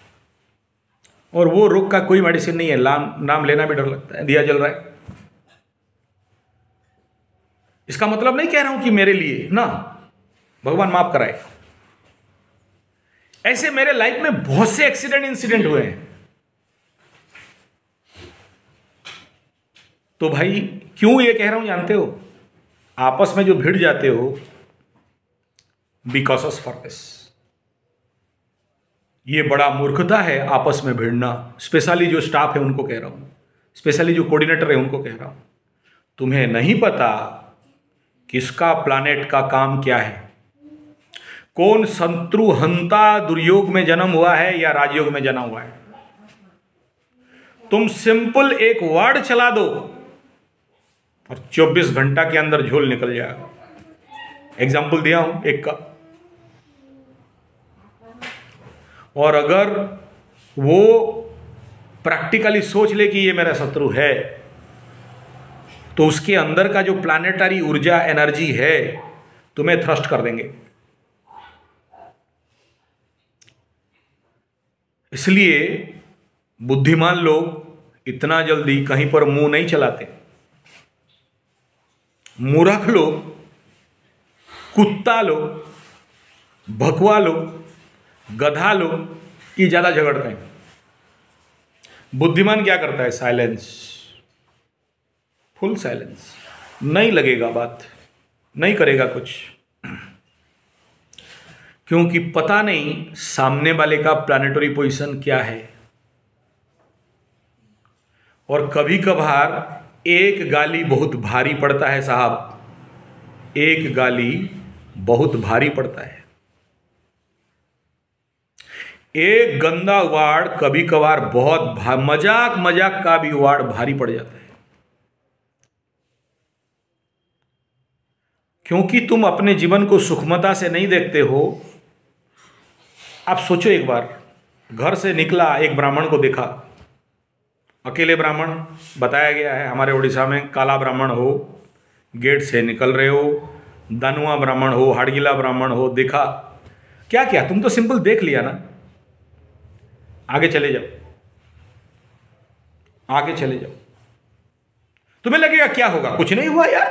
और वो रोग का कोई मेडिसिन नहीं है, नाम लेना भी डर लगता है, दिया जल रहा है। इसका मतलब नहीं कह रहा हूं कि मेरे लिए ना, भगवान माफ कराए। ऐसे मेरे लाइफ में बहुत से इंसिडेंट हुए हैं। तो भाई क्यों ये कह रहा हूं जानते हो? आपस में जो भिड़ जाते हो, बी कॉशियस फॉर दिस। ये बड़ा मूर्खता है आपस में भिड़ना। स्पेशली जो स्टाफ है उनको कह रहा हूं, स्पेशली जो कोऑर्डिनेटर है उनको कह रहा हूं, तुम्हें नहीं पता किसका प्लानेट का काम क्या है, कौन शत्रु हंता दुर्योग में जन्म हुआ है या राजयोग में जन्म हुआ है। तुम सिंपल एक वर्ड चला दो और 24 घंटा के अंदर झोल निकल जाएगा। एग्जाम्पल दिया हूं एक का। और अगर वो प्रैक्टिकली सोच ले कि ये मेरा शत्रु है, तो उसके अंदर का जो प्लानेटरी ऊर्जा एनर्जी है तुम्हें थ्रस्ट कर देंगे। इसलिए बुद्धिमान लोग इतना जल्दी कहीं पर मुंह नहीं चलाते। मूर्ख लोग, कुत्ता लोग, भकवा लोग, गधा लोग ये ज्यादा झगड़ते हैं। बुद्धिमान क्या करता है? Silence, full silence. नहीं लगेगा बात, नहीं करेगा कुछ, क्योंकि पता नहीं सामने वाले का प्लानेटरी पोजीशन क्या है। और कभी कभार एक गाली बहुत भारी पड़ता है साहब, एक गाली बहुत भारी पड़ता है। एक गंदा वार्ड कभी कभार बहुत मजाक मजाक का भी वार्ड भारी पड़ जाता है। क्योंकि तुम अपने जीवन को सूक्ष्मता से नहीं देखते हो। आप सोचो, एक बार घर से निकला, एक ब्राह्मण को देखा, अकेले ब्राह्मण बताया गया है हमारे उड़ीसा में। काला ब्राह्मण हो, गेट से निकल रहे हो, दानुआ ब्राह्मण हो, हाड़गिला ब्राह्मण हो, देखा, क्या किया? तुम तो सिंपल देख लिया ना, आगे चले जाओ, आगे चले जाओ। तुम्हें लगेगा क्या होगा, कुछ नहीं हुआ यार।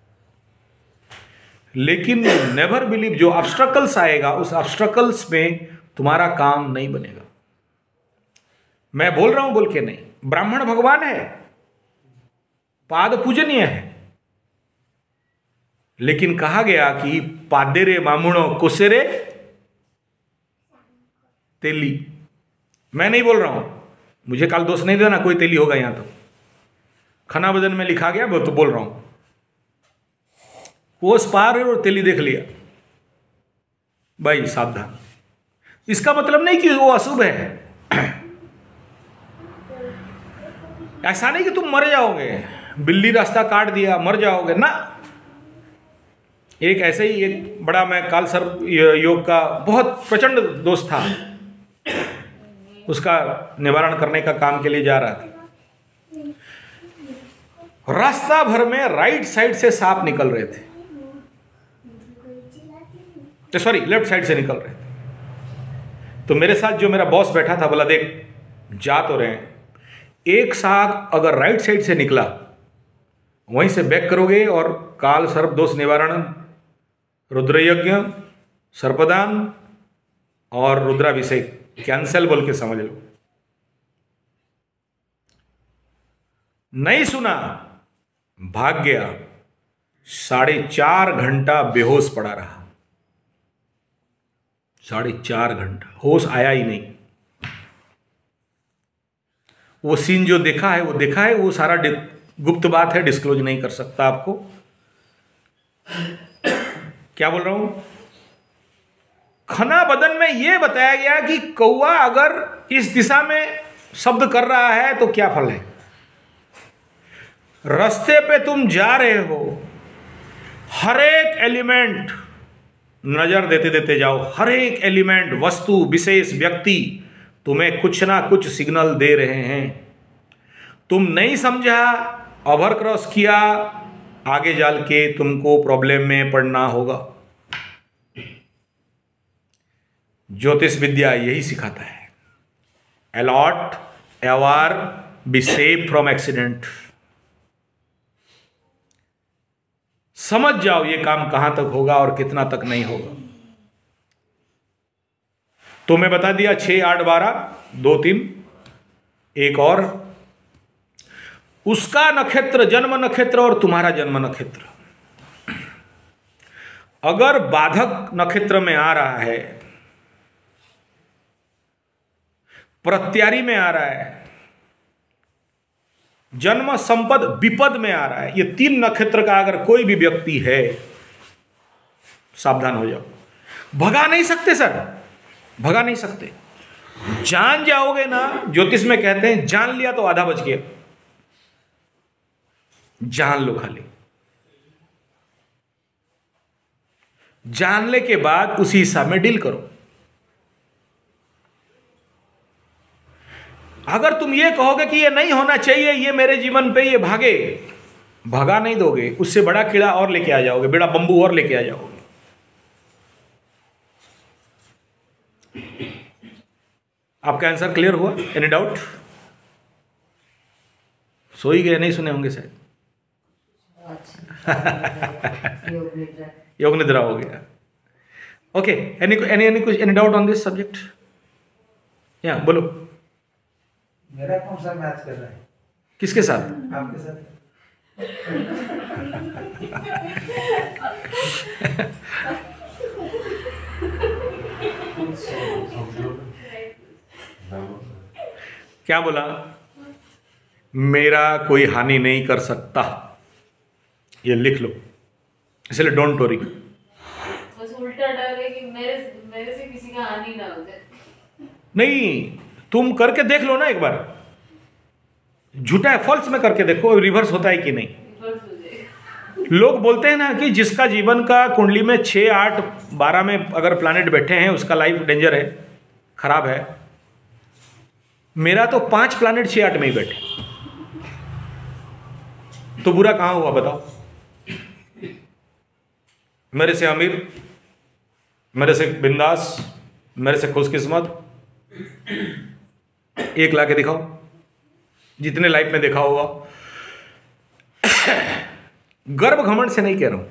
लेकिन नेवर बिलीव, जो ऑब्स्ट्रकल्स आएगा उस ऑब्स्ट्रकल्स में तुम्हारा काम नहीं बनेगा। मैं बोल रहा हूं बोल के नहीं, ब्राह्मण भगवान है, पाद पूजनीय है, लेकिन कहा गया कि पादेरे मामुणो कुसेरे तेली। मैं नहीं बोल रहा हूं, मुझे काल दोष नहीं देना, कोई तेली होगा यहां तो, खना वजन में लिखा गया, वो तो बोल रहा हूं। कोस पार और तेली देख लिया, भाई सावधान। इसका मतलब नहीं कि वो अशुभ है। ऐसा नहीं कि तुम मर जाओगे, बिल्ली रास्ता काट दिया मर जाओगे ना। एक ऐसे ही एक बड़ा, मैं काल सर्प योग का बहुत प्रचंड दोस्त था, उसका निवारण करने का काम के लिए जा रहा था। रास्ता भर में राइट साइड से सांप निकल रहे थे, सॉरी लेफ्ट साइड से निकल रहे थे। तो मेरे साथ जो मेरा बॉस बैठा था बोला, देख जा तो रहे हैं, एक सांप अगर राइट साइड से निकला वहीं से बैक करोगे और काल सर्प दोष निवारण, रुद्रयज्ञ, सर्पदान और रुद्राभिषेक कैंसल बोल के समझ लो। नहीं सुना, भाग गया, 4.5 घंटा बेहोश पड़ा रहा, 4.5 घंटा होश आया ही नहीं। वो सीन जो देखा है वो देखा है, वो सारा गुप्त बात है, डिस्क्लोज नहीं कर सकता आपको। क्या बोल रहा हूं? खना बदन में यह बताया गया कि कौवा अगर इस दिशा में शब्द कर रहा है तो क्या फल है। रास्ते पे तुम जा रहे हो, हर एक एलिमेंट नजर देते देते जाओ, हर एक एलिमेंट, वस्तु, विशेष, व्यक्ति तुम्हें कुछ ना कुछ सिग्नल दे रहे हैं। तुम नहीं समझा, ओवर क्रॉस किया, आगे जाल के तुमको प्रॉब्लम में पड़ना होगा। ज्योतिष विद्या यही सिखाता है, a lot, ever, be safe from accident. समझ जाओ ये काम कहां तक होगा और कितना तक नहीं होगा। तो मैं बता दिया 6, 8, 12, 2, 3, एक और, उसका नक्षत्र, जन्म नक्षत्र और तुम्हारा जन्म नक्षत्र। अगर बाधक नक्षत्र में आ रहा है, प्रत्यारी में आ रहा है, जन्म संपद विपद में आ रहा है, ये 3 नक्षत्र का अगर कोई भी व्यक्ति है, सावधान हो जाओ। भगा नहीं सकते सर, भगा नहीं सकते। जान जाओगे ना, ज्योतिष में कहते हैं जान लिया तो आधा बच गया। जान लो, खाली जानने के बाद उसी हिसाब में डील करो। अगर तुम ये कहोगे कि ये नहीं होना चाहिए, ये मेरे जीवन पे ये भागे, भगा नहीं दोगे, उससे बड़ा कीड़ा और लेके आ जाओगे, बड़ा बंबू और लेके आ जाओगे। आपका आंसर क्लियर हुआ? Any doubt? सो ही गए, नहीं सुने होंगे शायद। योग निद्रा हो गया। Okay, any doubt on this subject? या बोलो। मेरा कौन सा मैच कर रहा है? किसके साथ? आपके साथ। क्या बोला? मेरा कोई हानि नहीं कर सकता, ये लिख लो, इसलिए डोंट वरी। बस उल्टा डर है कि मेरे से किसी का हानि ना हो जाए। नहीं, तुम करके देख लो ना एक बार, झूठा है फॉल्स में करके देखो, रिवर्स होता है कि नहीं। रिवर्स हो जाएगा। लोग बोलते हैं ना कि जिसका जीवन का कुंडली में 6, 8, 12 में अगर प्लैनेट बैठे हैं उसका लाइफ डेंजर है, खराब है। मेरा तो 5 प्लैनेट 6, 8 में ही बैठे, तो बुरा कहां हुआ बताओ? मेरे से अमीर, मेरे से बिंदास, मेरे से खुशकिस्मत, एक ला के दिखाओ, जितने लाइफ में देखा होगा। गर्व घमंड से नहीं कह रहा हूं।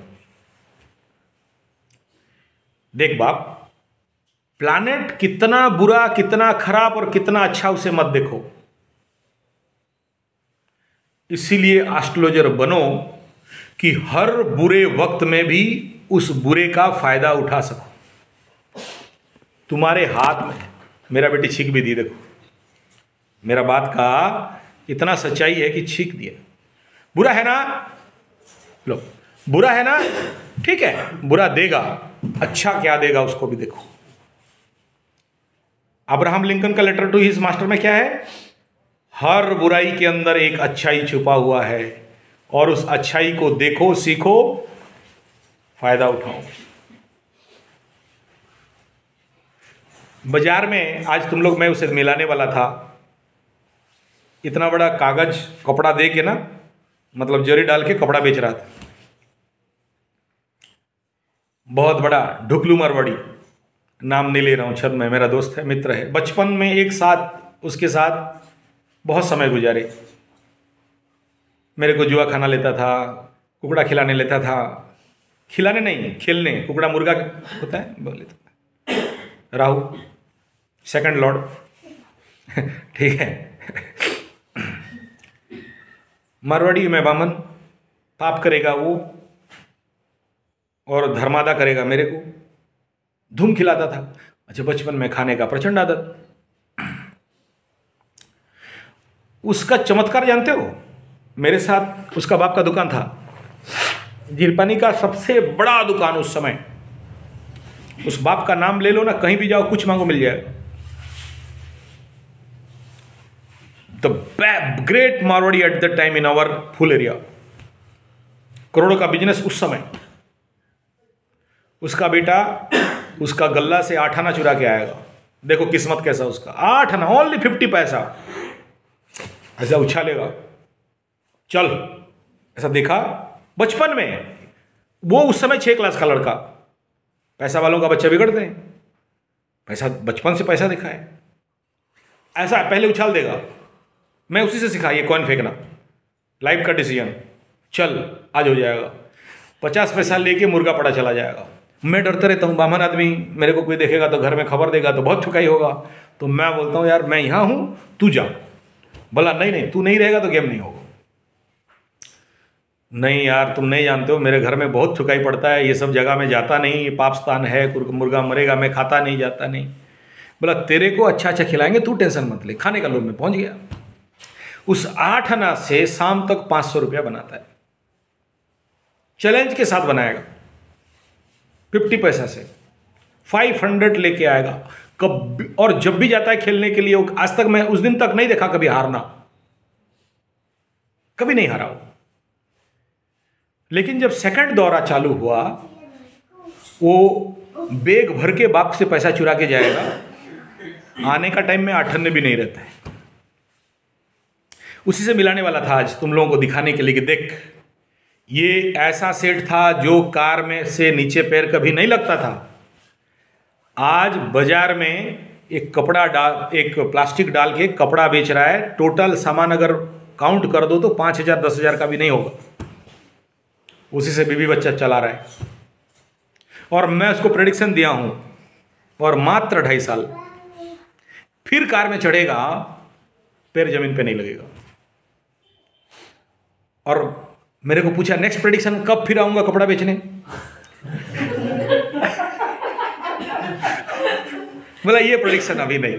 देख बाप, प्लैनेट कितना बुरा, कितना खराब और कितना अच्छा, उसे मत देखो। इसीलिए एस्ट्रोलॉजर बनो कि हर बुरे वक्त में भी उस बुरे का फायदा उठा सको। तुम्हारे हाथ में, मेरा बेटी छींक भी दी, देखो मेरा बात का इतना सच्चाई है कि छींक दिया। बुरा है ना, लो, बुरा है ना, ठीक है, बुरा देगा, अच्छा क्या देगा उसको भी देखो। अब्राहम लिंकन का लेटर टू हिज मास्टर में क्या है? हर बुराई के अंदर एक अच्छाई छुपा हुआ है, और उस अच्छाई को देखो, सीखो, फायदा उठाओ। बाजार में आज तुम लोग, मैं उसे मिलाने वाला था, इतना बड़ा कागज कपड़ा दे के ना, मतलब जरी डाल के कपड़ा बेच रहा था, बहुत बड़ा ढुकलू मारवाड़ी, नाम नहीं ले रहा हूं, छद में मेरा दोस्त है, मित्र है, बचपन में एक साथ उसके साथ बहुत समय गुजारे। मेरे को जुआ खाना लेता था, कुकड़ा खिलाने लेता था, खिलाने नहीं, खेलने, कुकड़ा मुर्गा होता है बोले तो, राहु सेकंड लॉर्ड, ठीक है। मारवाड़ी में बामन, पाप करेगा वो और धर्मादा करेगा मेरे को, धूम खिलाता था। अच्छा, बचपन में खाने का प्रचंड आदत। उसका चमत्कार जानते हो? मेरे साथ उसका बाप का दुकान था, जीरपानी का सबसे बड़ा दुकान उस समय। उस बाप का नाम ले लो ना, कहीं भी जाओ, कुछ मांगो मिल जाएगा। The great Marwari at the time in our full area, करोड़ों का बिजनेस उस समय। उसका बेटा उसका गल्ला से 8 आना चुरा के आएगा, देखो किस्मत कैसा उसका, 8 आना, ओनली 50 पैसा, ऐसा उछालेगा, चल, ऐसा देखा बचपन में। वो उस समय 6 क्लास का लड़का, पैसा वालों का बच्चा बिगड़ते हैं, पैसा बचपन से पैसा दिखा है, ऐसा पहले उछाल देगा। मैं उसी से सिखा, ये कॉइन फेंकना, लाइफ का डिसीजन, चल आज हो जाएगा। 50 पैसा लेके मुर्गा पड़ा चला जाएगा। मैं डरता रहता हूँ, बामन आदमी, मेरे को कोई देखेगा तो घर में खबर देगा तो बहुत ठुकाई होगा। तो मैं बोलता हूँ यार मैं यहाँ हूँ, तू जा। बोला नहीं नहीं, तू नहीं रहेगा तो गेम नहीं होगा। नहीं यार, तुम नहीं जानते हो, मेरे घर में बहुत थुकाई पड़ता है, ये सब जगह में जाता नहीं, ये पाप स्थान है, मुर्गा मरेगा, मैं खाता नहीं, जाता नहीं। बोला तेरे को अच्छा अच्छा खिलाएंगे, तू टेंशन मत ले। खाने का लोभ में पहुंच गया। उस 8 आना से शाम तक 500 रुपया बनाता है, चैलेंज के साथ बनाएगा। 50 पैसा से 500 लेके आएगा कब। और जब भी जाता है खेलने के लिए, आज तक मैं उस दिन तक नहीं देखा कभी हारना, कभी नहीं हारा वो। लेकिन जब सेकंड दौरा चालू हुआ, वो बैग भर के बाप से पैसा चुरा के जाएगा, आने का टाइम में 8 आने भी नहीं रहता है। उसी से मिलाने वाला था आज तुम लोगों को दिखाने के लिए कि देख, ये ऐसा सेट था जो कार में से नीचे पैर कभी नहीं लगता था। आज बाजार में एक कपड़ा डाल, एक प्लास्टिक डाल के कपड़ा बेच रहा है। टोटल सामान अगर काउंट कर दो तो 5,000 10,000 का भी नहीं होगा। उसी से बीवी बच्चा चला रहा है। और मैं उसको प्रेडिक्शन दिया हूं, और मात्र 2.5 साल फिर कार में चढ़ेगा, पैर जमीन पे नहीं लगेगा। और मेरे को पूछा नेक्स्ट प्रेडिक्शन कब फिर आऊंगा कपड़ा बेचने। बोला ये प्रेडिक्शन अभी नहीं।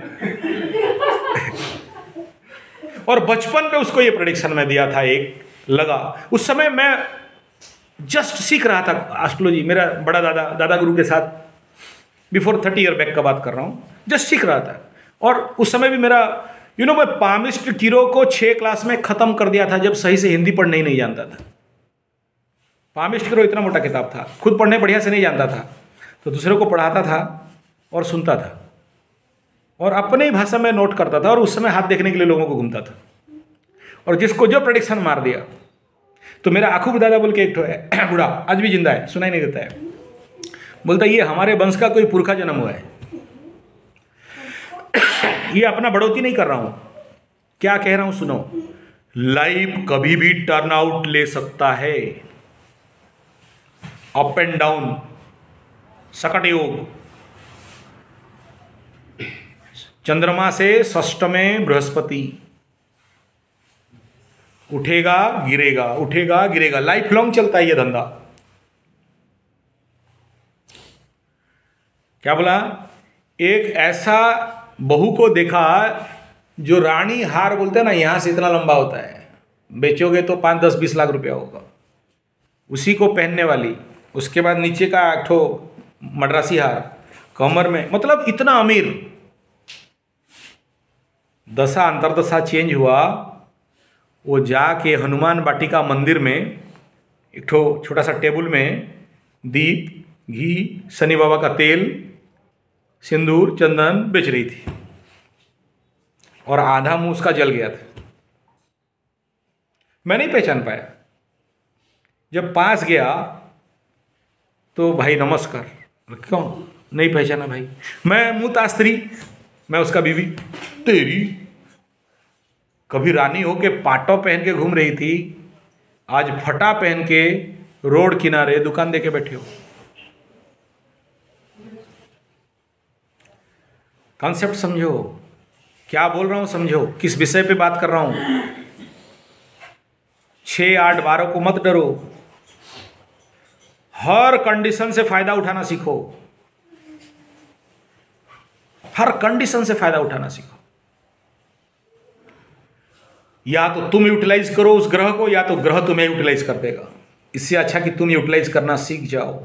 और बचपन पे उसको ये प्रेडिक्शन मैं दिया था, एक लगा। उस समय मैं जस्ट सीख रहा था एस्ट्रोलॉजी, मेरा बड़ा दादा गुरु के साथ, बिफोर 30 ईयर बैक का बात कर रहा हूँ, जस्ट सीख रहा था। और उस समय भी मेरा मैं पामिस्ट किरो को 6 क्लास में खत्म कर दिया था, जब सही से हिंदी पढ़ने ही नहीं जानता था। पामिस्ट किरो इतना मोटा किताब था, खुद पढ़ने बढ़िया से नहीं जानता था, तो दूसरे को पढ़ाता था और सुनता था, और अपने ही भाषा में नोट करता था। और उस समय हाथ देखने के लिए लोगों को घूमता था। और जिसको जो प्रेडिक्शन मार दिया, तो मेरा आखूब दादा बोल के एक ठो है बूढ़ा, आज भी जिंदा है, सुनाई नहीं देता है, बोलता ये हमारे वंश का कोई पुरखा जन्म हुआ है। ये अपना बढ़ोतरी नहीं कर रहा हूं, क्या कह रहा हूं सुनो। लाइफ कभी भी टर्न आउट ले सकता है, अप एंड डाउन, सकट योग। चंद्रमा से षष्ठ में बृहस्पति, उठेगा गिरेगा, उठेगा गिरेगा, लाइफ लॉन्ग चलता है ये धंधा। क्या बोला, एक ऐसा बहू को देखा जो रानी हार बोलते हैं ना, यहां से इतना लंबा होता है, बेचोगे तो 5, 10, 20 लाख रुपया होगा, उसी को पहनने वाली। उसके बाद नीचे का एक ठो मद्रासी हार कमर में, मतलब इतना अमीर। दशा अंतरदशा चेंज हुआ, वो जाके हनुमान वाटिका मंदिर में एक ठो छोटा सा टेबल में दीप, घी, शनि बाबा का तेल, सिंदूर, चंदन बेच रही थी, और आधा मुंह उसका जल गया था। मैं नहीं पहचान पाया। जब पास गया तो भाई नमस्कार, क्यों नहीं पहचाना भाई, मैं मुतास्त्री, मैं उसका बीवी। तेरी कभी रानी हो के पाटो पहन के घूम रही थी, आज फटा पहन के रोड किनारे दुकान देके बैठे हो। कॉन्सेप्ट समझो, क्या बोल रहा हूं समझो, किस विषय पे बात कर रहा हूं। 6, 8, 12 को मत डरो, हर कंडीशन से फायदा उठाना सीखो, हर कंडीशन से फायदा उठाना सीखो। या तो तुम यूटिलाइज करो उस ग्रह को, या तो ग्रह तुम्हें यूटिलाइज कर देगा। इससे अच्छा कि तुम यूटिलाइज करना सीख जाओ।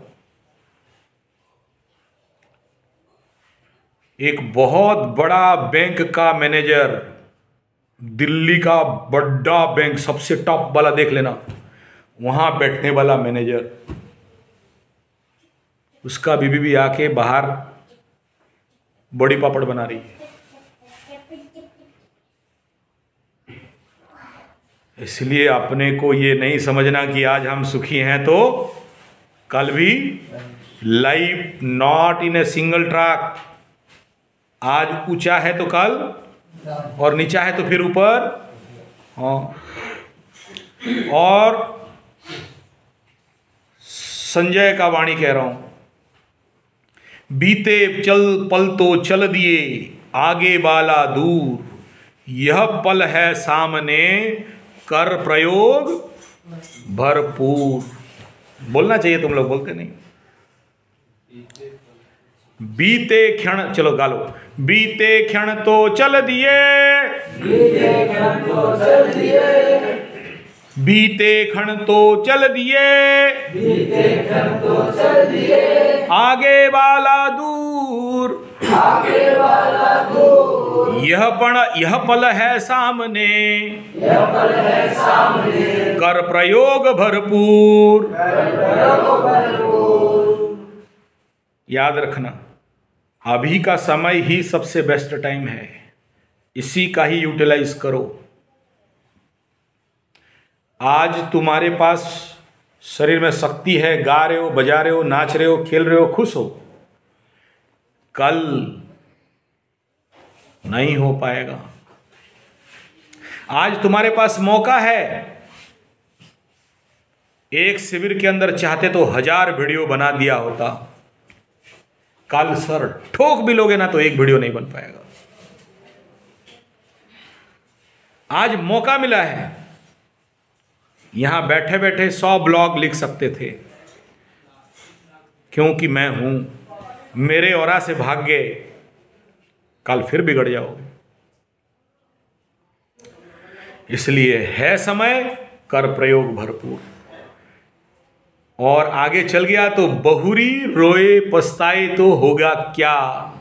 एक बहुत बड़ा बैंक का मैनेजर, दिल्ली का बड़ा बैंक, सबसे टॉप वाला देख लेना, वहां बैठने वाला मैनेजर, उसका बीवी भी आके बाहर बड़ी पापड़ बना रही है। इसलिए अपने को ये नहीं समझना कि आज हम सुखी हैं तो कल भी। Life not in a single track. आज ऊंचा है तो कल, और नीचा है तो फिर ऊपर। हाँ, और संजय का वाणी कह रहा हूं, बीते चल पल तो चल दिए, आगे वाला दूर, यह पल है सामने, कर प्रयोग भरपूर। बोलना चाहिए, तुम लोग बोलते नहीं। बीते क्षण, चलो गालो। बीते क्षण तो चल दिए, बीते क्षण तो चल दिए, बीते क्षण तो चल दिए, बीते क्षण तो चल दिए, आगे वाला दूर, आगे वाला दूर, यह पल है सामने, यह पल है सामने, कर प्रयोग भरपूर। कर प्रयोग भरपूर। याद रखना, अभी का समय ही सबसे बेस्ट टाइम है, इसी का ही यूटिलाइज करो। आज तुम्हारे पास शरीर में शक्ति है, गा रहे हो, बजा रहे हो, नाच रहे हो, खेल रहे हो, खुश हो। कल नहीं हो पाएगा। आज तुम्हारे पास मौका है, एक शिविर के अंदर चाहते तो 1000 वीडियो बना दिया होता। कल सर ठोक भी लोगे ना तो एक वीडियो नहीं बन पाएगा। आज मौका मिला है, यहां बैठे बैठे 100 ब्लॉग लिख सकते थे, क्योंकि मैं हूं, मेरे औरा से भाग गए, कल फिर बिगड़ जाओगे। इसलिए है समय, कर प्रयोग भरपूर। और आगे चल गया तो बहुरी रोए पछताए तो होगा क्या।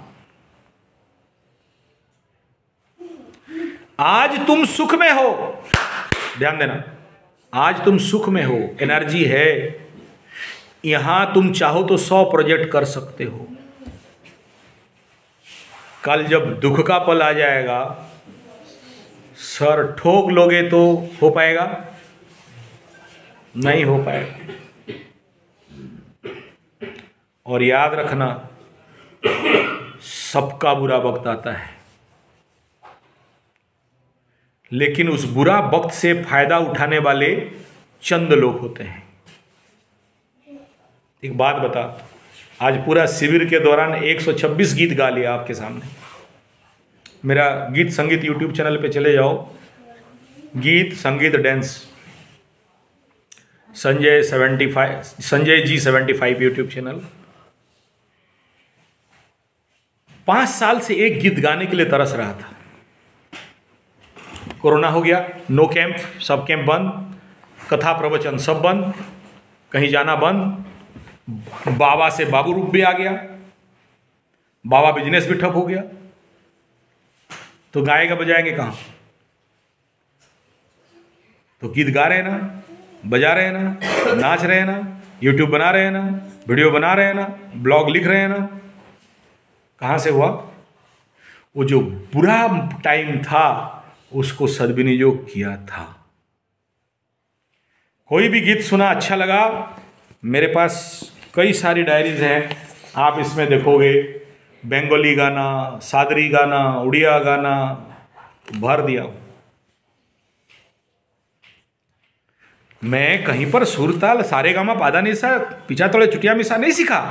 आज तुम सुख में हो, ध्यान देना, आज तुम सुख में हो, एनर्जी है, यहां तुम चाहो तो 100 प्रोजेक्ट कर सकते हो। कल जब दुख का पल आ जाएगा, सर ठोक लोगे तो हो पाएगा? नहीं हो पाएगा। और याद रखना, सबका बुरा वक्त आता है, लेकिन उस बुरा वक्त से फायदा उठाने वाले चंद लोग होते हैं। एक बात बता, आज पूरा शिविर के दौरान 126 गीत गा लिया आपके सामने। मेरा गीत संगीत यूट्यूब चैनल पे चले जाओ, गीत संगीत dance Sanjay ji 75 YouTube channel. 5 साल से एक गीत गाने के लिए तरस रहा था। कोरोना हो गया, नो कैंप, सब कैंप बंद, कथा प्रवचन सब बंद, कहीं जाना बंद, बाबा से बाबू रूप भी आ गया, बाबा बिजनेस भी ठप हो गया, तो गाएगा बजाएंगे कहाँ? तो गीत गा रहे हैं ना, बजा रहे हैं ना, नाच रहे हैं ना, यूट्यूब बना रहे हैं ना, वीडियो बना रहे हैं ना, ब्लॉग लिख रहे हैं ना। कहाँ से हुआ? वो जो बुरा टाइम था उसको सद्विनियोग किया था। कोई भी गीत सुना अच्छा लगा, मेरे पास कई सारी डायरीज हैं, आप इसमें देखोगे, बंगाली गाना, सादरी गाना, उड़िया गाना भर दिया। मैं कहीं पर सुरताल सारेगामा पादानिसा पिछा तोड़े चुटिया मिसा नहीं सीखा।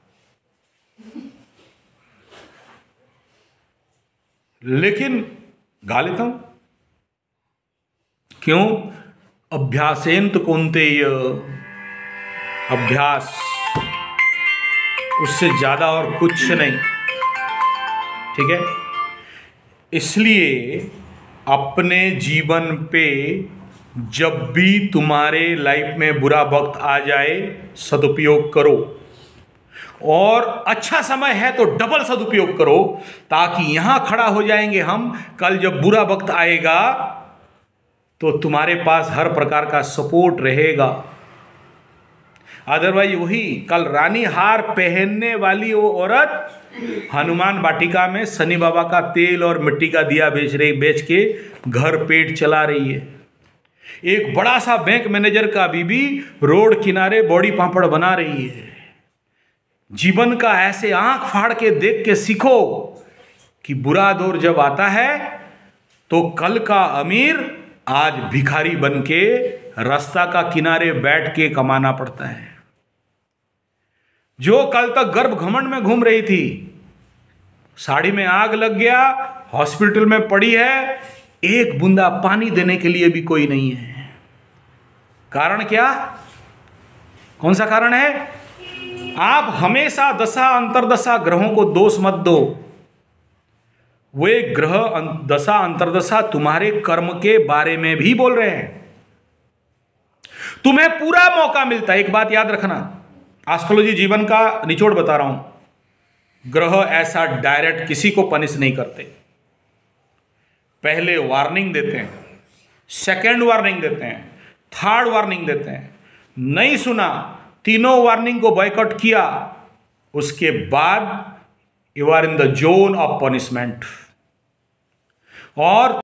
लेकिन गा लेता हूं। क्यों? अभ्यासेंत कौन्तेय, अभ्यास, उससे ज्यादा और कुछ नहीं। ठीक है? इसलिए अपने जीवन पे जब भी तुम्हारे लाइफ में बुरा वक्त आ जाए, सदुपयोग करो, और अच्छा समय है तो डबल सदुपयोग करो, ताकि यहां खड़ा हो जाएंगे हम। कल जब बुरा वक्त आएगा तो तुम्हारे पास हर प्रकार का सपोर्ट रहेगा। अदरवाइज वही कल रानी हार पहनने वाली वो औरत हनुमान वाटिका में शनि बाबा का तेल और मिट्टी का दिया बेच के घर पेट चला रही है। एक बड़ा सा बैंक मैनेजर का बीबी रोड किनारे बॉडी पापड़ बना रही है। जीवन का ऐसे आंख फाड़ के देख के सीखो कि बुरा दौर जब आता है तो कल का अमीर आज भिखारी बन के रास्ता का किनारे बैठ के कमाना पड़ता है। जो कल तक गर्भ घमंड में घूम रही थी, साड़ी में आग लग गया, हॉस्पिटल में पड़ी है, एक बूंदा पानी देने के लिए भी कोई नहीं है। कारण क्या? कौन सा कारण है? आप हमेशा दशा अंतरदशा ग्रहों को दोष मत दो। वे ग्रह दशा अंतरदशा तुम्हारे कर्म के बारे में भी बोल रहे हैं। तुम्हें पूरा मौका मिलता है। एक बात याद रखना, एस्ट्रोलॉजी जीवन का निचोड़ बता रहा हूं। ग्रह ऐसा डायरेक्ट किसी को पनिश नहीं करते। पहले वार्निंग देते हैं, सेकेंड वार्निंग देते हैं, थर्ड वार्निंग देते हैं। नहीं सुना, तीनों वार्निंग को बॉयकॉट किया, उसके बाद you are in the zone of punishment. और